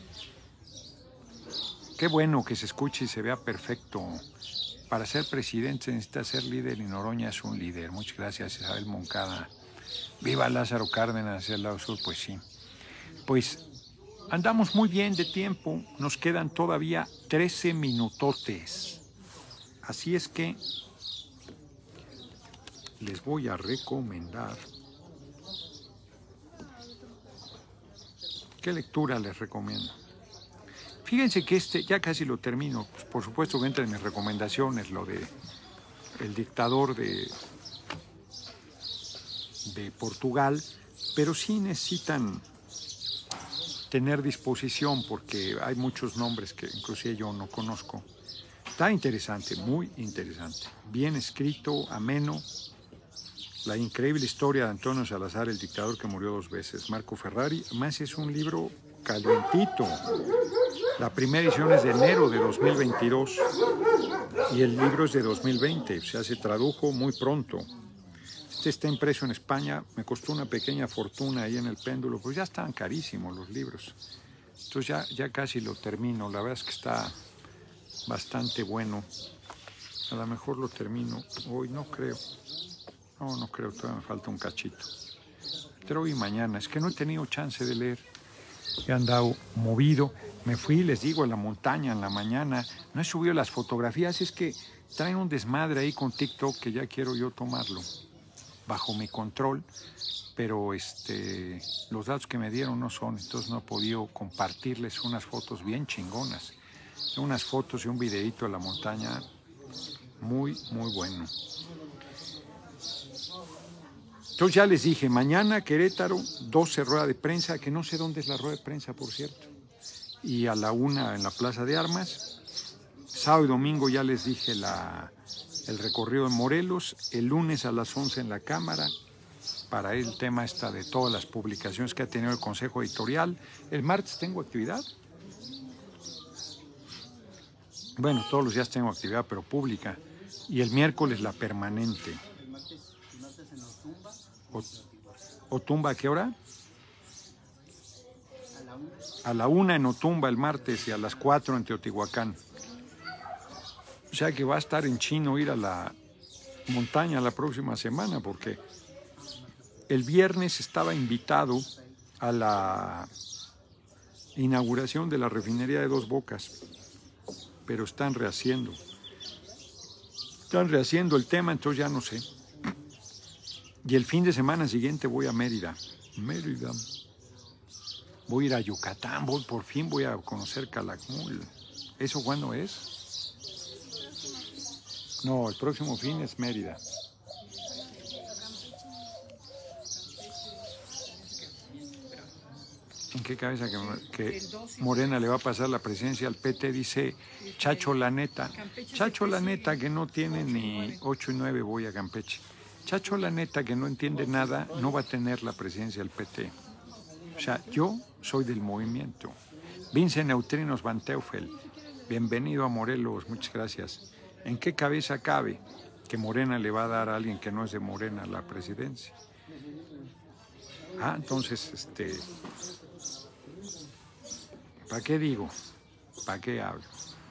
Qué bueno que se escuche y se vea perfecto. Para ser presidente se necesita ser líder y Noroña es un líder. Muchas gracias, Isabel Moncada. Viva Lázaro Cárdenas del lado sur, pues sí. Pues andamos muy bien de tiempo, nos quedan todavía trece minutotes. Así es que les voy a recomendar. ¿Qué lectura les recomiendo? Fíjense que este, ya casi lo termino, pues por supuesto que entre en mis recomendaciones lo de el dictador de, de Portugal, pero sí necesitan tener disposición porque hay muchos nombres que inclusive yo no conozco. Está interesante, muy interesante, bien escrito, ameno. La increíble historia de Antonio Salazar, el dictador que murió dos veces, Marco Ferrari. Además es un libro calientito. La primera edición es de enero de dos mil veintidós y el libro es de dos mil veinte, o sea, se tradujo muy pronto. Este está impreso en España, me costó una pequeña fortuna ahí en el péndulo, pues ya estaban carísimos los libros. Entonces ya, ya casi lo termino, la verdad es que está bastante bueno. A lo mejor lo termino hoy, no creo. No, no creo, todavía me falta un cachito. Pero hoy y mañana, es que no he tenido chance de leer. He andado movido. Me fui, les digo, a la montaña en la mañana. No he subido las fotografías, es que traen un desmadre ahí con TikTok que ya quiero yo tomarlo bajo mi control. Pero este, los datos que me dieron no son, entonces no he podido compartirles unas fotos bien chingonas. Unas fotos y un videíto de la montaña muy, muy bueno. Entonces ya les dije, mañana Querétaro, doce rueda de prensa, que no sé dónde es la rueda de prensa, por cierto, y a la una en la Plaza de Armas. Sábado y domingo ya les dije la, el recorrido en Morelos, el lunes a las once en la Cámara, para el tema esta de todas las publicaciones que ha tenido el Consejo Editorial. El martes tengo actividad. Bueno, todos los días tengo actividad, pero pública. Y el miércoles la permanente. O, ¿Otumba a qué hora? A la una en Otumba el martes y a las cuatro en Teotihuacán. O sea que va a estar en chino ir a la montaña la próxima semana porque El viernes estaba invitado a la inauguración de la refinería de Dos Bocas, pero están rehaciendo. Están rehaciendo el tema, entonces ya no sé. Y el fin de semana siguiente voy a Mérida. Mérida. Voy a ir a Yucatán, voy, por fin voy a conocer Calakmul. ¿Eso cuándo es? No, el próximo fin es Mérida. ¿En qué cabeza que, que Morena le va a pasar la presidencia al P T? Dice Chacho la neta. Chacho la neta que no tiene ni ocho y nueve, voy a Campeche. Chacho la neta que no entiende nada, no va a tener la presidencia del P T. O sea, yo soy del movimiento. Vince Neutrinos Van Teufel, bienvenido a Morelos, muchas gracias. ¿En qué cabeza cabe que Morena le va a dar a alguien que no es de Morena la presidencia? Ah, entonces, este... ¿para qué digo? ¿Para qué hablo?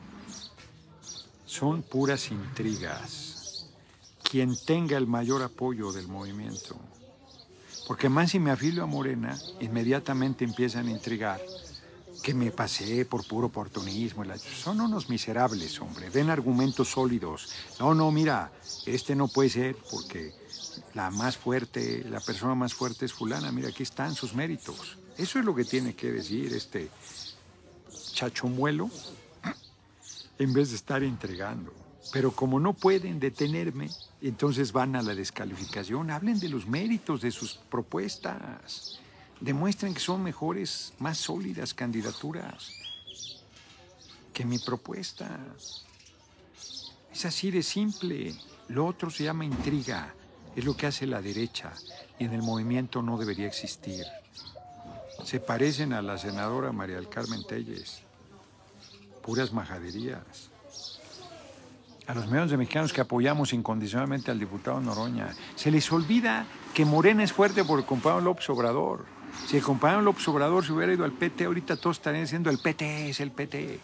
Son puras intrigas. Quien tenga el mayor apoyo del movimiento. Porque más si me afilio a Morena, inmediatamente empiezan a intrigar que me pasé por puro oportunismo. Son unos miserables, hombre. Ven argumentos sólidos. No, no, mira, este no puede ser porque la más fuerte, la persona más fuerte es fulana. Mira, aquí están sus méritos. Eso es lo que tiene que decir este chachomuelo en vez de estar entregando. Pero como no pueden detenerme, entonces van a la descalificación. Hablen de los méritos de sus propuestas. Demuestren que son mejores, más sólidas candidaturas que mi propuesta. Es así de simple. Lo otro se llama intriga. Es lo que hace la derecha y en el movimiento no debería existir. Se parecen a la senadora María del Carmen Telles. Puras majaderías. A los medios de mexicanos que apoyamos incondicionalmente al diputado Noroña, se les olvida que Morena es fuerte por el compañero López Obrador. Si el compañero López Obrador se hubiera ido al P T, ahorita todos estarían diciendo el P T es el P T.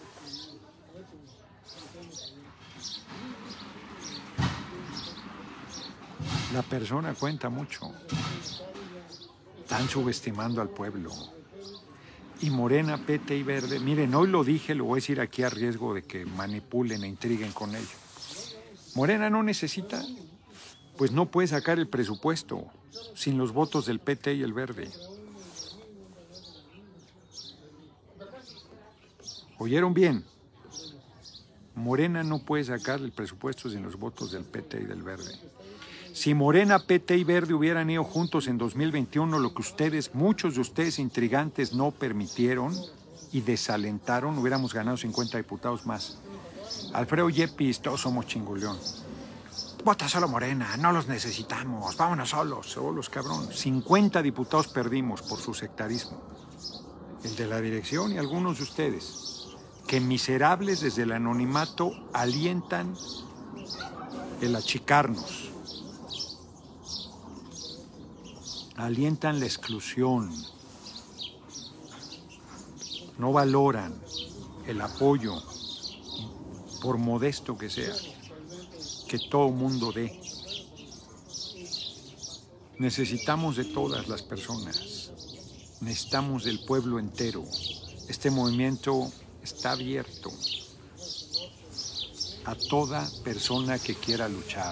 La persona cuenta mucho. Están subestimando al pueblo. Y Morena, P T y Verde, miren, hoy lo dije, lo voy a decir aquí a riesgo de que manipulen e intriguen con ello. Morena no necesita, pues no puede sacar el presupuesto sin los votos del P T y el Verde. ¿Oyeron bien? Morena no puede sacar el presupuesto sin los votos del P T y del Verde. Si Morena, P T y Verde hubieran ido juntos en dos mil veintiuno, lo que ustedes, muchos de ustedes intrigantes, no permitieron y desalentaron, hubiéramos ganado cincuenta diputados más. Alfredo Yepis, todos somos chingoleón. Vota solo Morena, no los necesitamos, vámonos solos, solos, cabrón. cincuenta diputados perdimos por su sectarismo. El de la dirección y algunos de ustedes, que miserables desde el anonimato alientan el achicarnos. Alientan la exclusión, no valoran el apoyo, por modesto que sea, que todo mundo dé. Necesitamos de todas las personas, necesitamos del pueblo entero. Este movimiento está abierto a toda persona que quiera luchar.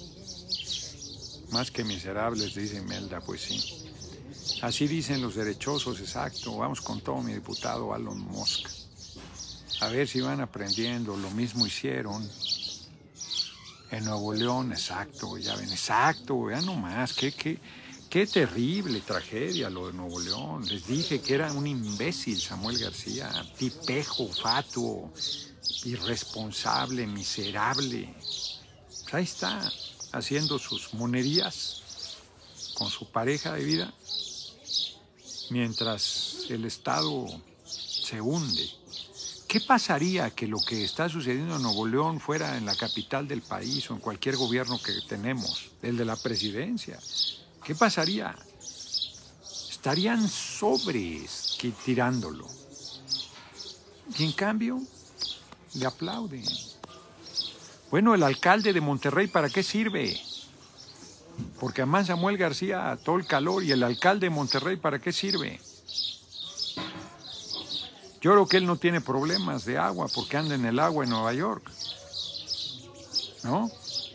Más que miserables, dice Imelda, pues sí. Así dicen los derechosos, exacto. Vamos con todo, mi diputado Elon Musk. A ver si van aprendiendo. Lo mismo hicieron en Nuevo León, exacto. Ya ven, exacto, ya nomás. Qué, qué, qué terrible tragedia lo de Nuevo León. Les dije que era un imbécil Samuel García. Tipejo, fatuo, irresponsable, miserable. Pues ahí está, haciendo sus monerías con su pareja de vida, mientras el Estado se hunde. ¿Qué pasaría que lo que está sucediendo en Nuevo León fuera en la capital del país o en cualquier gobierno que tenemos, el de la presidencia? ¿Qué pasaría? Estarían sobres que tirándolo. Y en cambio, le aplauden. Bueno, el alcalde de Monterrey, ¿para qué sirve? Porque además Samuel García, todo el calor, y el alcalde de Monterrey, ¿para qué sirve? Yo creo que él no tiene problemas de agua porque anda en el agua en Nueva York, ¿no? O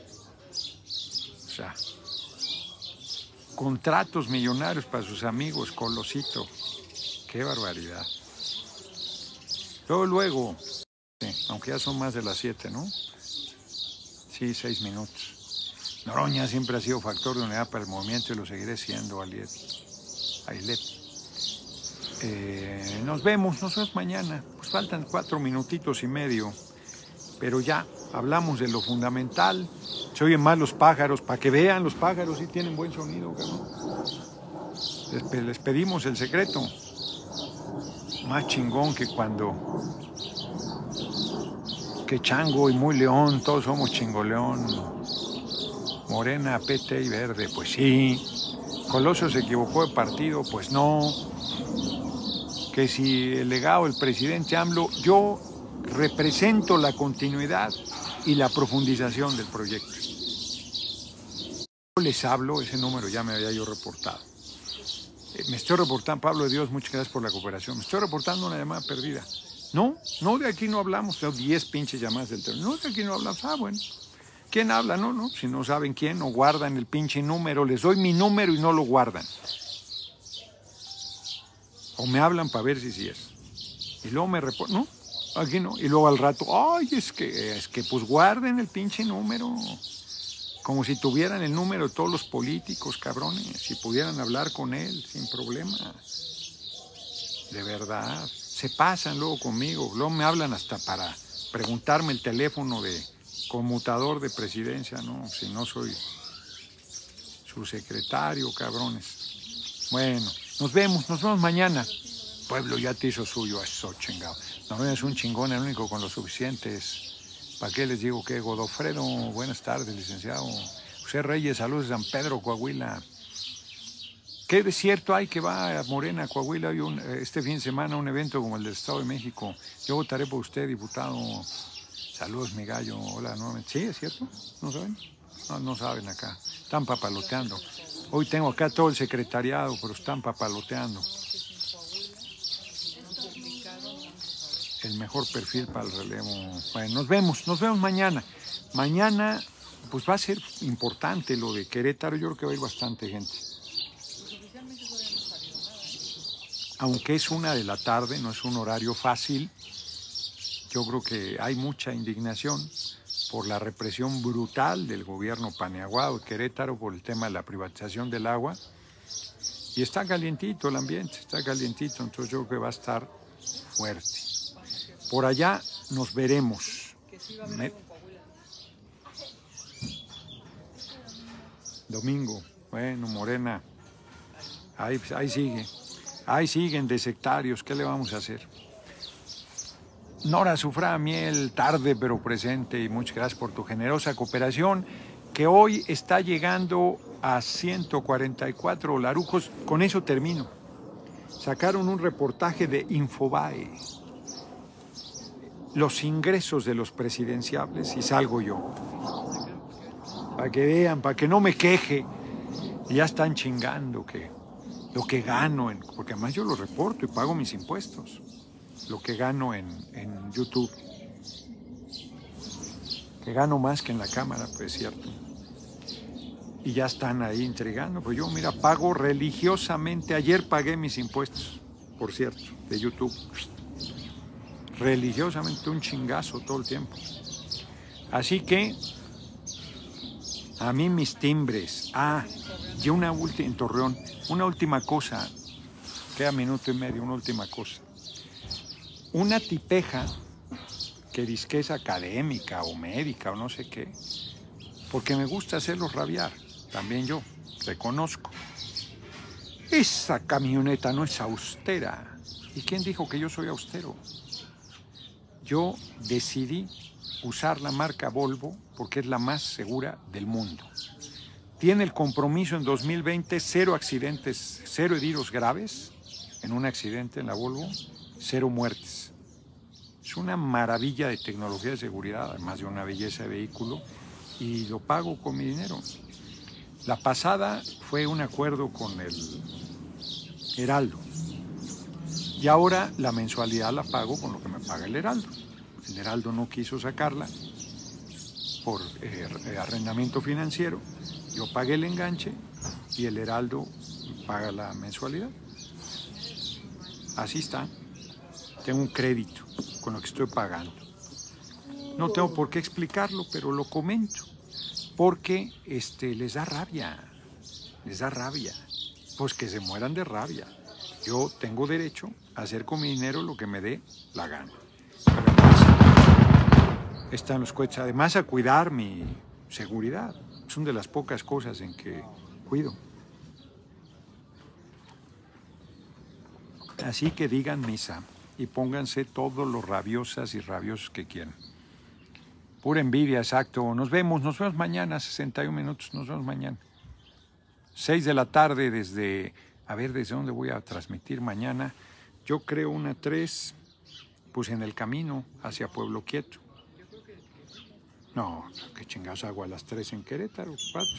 sea, contratos millonarios para sus amigos, Colosito. Qué barbaridad. Luego, luego, sí, aunque ya son más de las siete, ¿no? Sí, seis minutos. Noroña siempre ha sido factor de unidad para el movimiento y lo seguiré siendo, Ailet. Ailet. Eh, nos vemos, nos vemos mañana. Pues faltan cuatro minutitos y medio, pero ya hablamos de lo fundamental. Se oyen más los pájaros, para que vean los pájaros, sí tienen buen sonido, cabrón. Les, les pedimos el secreto. Más chingón que cuando... que Chango y Muy León, todos somos Chingoleón. Morena, P T y Verde, pues sí. Colosio se equivocó de partido, pues no. Que si el legado del presidente AMLO, yo represento la continuidad y la profundización del proyecto. Yo les hablo, ese número ya me había yo reportado. Me estoy reportando, Pablo de Dios, muchas gracias por la cooperación. Me estoy reportando una llamada perdida. No, no, de aquí no hablamos. Tengo diez pinches llamadas del teléfono. No, de aquí no hablamos. Ah, bueno. ¿Quién habla? No, no. Si no saben quién, no guardan el pinche número. Les doy mi número y no lo guardan. O me hablan para ver si sí es. Y luego me reportan. No, aquí no. Y luego al rato, ay, es que, es que pues guarden el pinche número. Como si tuvieran el número de todos los políticos, cabrones. Si pudieran hablar con él sin problema. De verdad. Se pasan luego conmigo. Luego me hablan hasta para preguntarme el teléfono de conmutador de presidencia, ¿no? Si no soy su secretario, cabrones. Bueno, nos vemos, nos vemos mañana. Pueblo ya te hizo suyo, eso chingado. No es un chingón, el único con lo suficiente es. ¿Para qué les digo que Godofredo? Buenas tardes, licenciado. José Reyes, saludos de San Pedro, Coahuila. ¿Qué desierto hay que va a Morena, Coahuila? Hay un, este fin de semana un evento como el del Estado de México. Yo votaré por usted, diputado. Saludos, mi gallo. Hola, nuevamente. ¿Sí, es cierto? ¿No saben? No, no saben acá. Están papaloteando. Hoy tengo acá todo el secretariado, pero están papaloteando. El mejor perfil para el relevo. Bueno, nos vemos, nos vemos mañana. Mañana, pues va a ser importante lo de Querétaro. Yo creo que va a ir bastante gente. Aunque es una de la tarde, no es un horario fácil. Yo creo que hay mucha indignación por la represión brutal del gobierno paneaguado de Querétaro por el tema de la privatización del agua. Y está calientito el ambiente, está calientito, entonces yo creo que va a estar fuerte. Por allá nos veremos. Me... Domingo, bueno, Morena, ahí, ahí sigue. Ahí siguen de sectarios, ¿qué le vamos a hacer? Nora Sufrá Miel, tarde pero presente, y muchas gracias por tu generosa cooperación, que hoy está llegando a ciento cuarenta y cuatro larujos. Con eso termino. Sacaron un reportaje de Infobae, los ingresos de los presidenciables, y salgo yo. Para que vean, para que no me queje. Y ya están chingando que lo que gano, en, porque además yo lo reporto y pago mis impuestos. Lo que gano en, en YouTube, que gano más que en la cámara, pues es cierto. Y ya están ahí intrigando, pues yo, mira, pago religiosamente, ayer pagué mis impuestos, por cierto, de YouTube, religiosamente, un chingazo todo el tiempo. Así que, a mí mis timbres, ah, y una última, en Torreón, una última cosa, queda minuto y medio, una última cosa. Una tipeja que dice que es académica o médica o no sé qué, porque me gusta hacerlos rabiar, también yo, reconozco. Esa camioneta no es austera. ¿Y quién dijo que yo soy austero? Yo decidí usar la marca Volvo porque es la más segura del mundo. Tiene el compromiso en dos mil veinte, cero accidentes, cero heridos graves en un accidente en la Volvo, cero muertes. Es una maravilla de tecnología de seguridad, además de una belleza de vehículo, y lo pago con mi dinero. La pasada fue un acuerdo con el Heraldo. Y ahora la mensualidad la pago con lo que me paga el Heraldo. El Heraldo no quiso sacarla por eh, arrendamiento financiero. Yo pagué el enganche y el Heraldo paga la mensualidad. Así está. Tengo un crédito con lo que estoy pagando. No tengo por qué explicarlo, pero lo comento. Porque este, les da rabia. Les da rabia. Pues que se mueran de rabia. Yo tengo derecho a hacer con mi dinero lo que me dé la gana. Pero además están los cohetes. Además a cuidar mi seguridad. Son de las pocas cosas en que cuido. Así que digan misa y pónganse todos los rabiosas y rabiosos que quieran. Pura envidia, exacto. Nos vemos, nos vemos mañana, sesenta y un minutos, nos vemos mañana. seis de la tarde desde, a ver, ¿desde dónde voy a transmitir mañana? Yo creo una tres, pues en el camino hacia Pueblo Quieto. No, qué chingados hago a las tres en Querétaro, cuatro.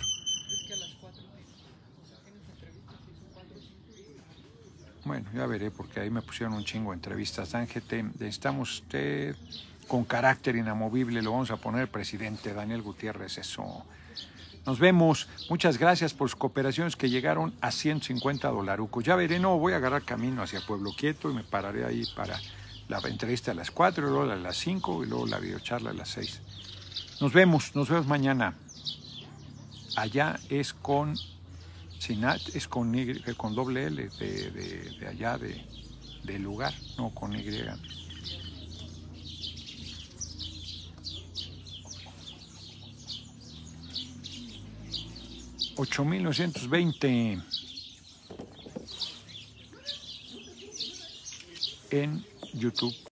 Bueno, ya veré, porque ahí me pusieron un chingo de entrevistas. Dan G T, necesitamos usted con carácter inamovible, lo vamos a poner presidente, Daniel Gutiérrez, eso. Nos vemos, muchas gracias por sus cooperaciones que llegaron a ciento cincuenta dolarucos. Ya veré, no, voy a agarrar camino hacia Pueblo Quieto y me pararé ahí para la entrevista a las cuatro, y luego a las cinco y luego la videocharla a las seis. Nos vemos, nos vemos mañana. Allá es con... Sinat es con, y, con doble L de, de, de allá, de, del lugar, no con Y. ocho mil novecientos veinte en YouTube.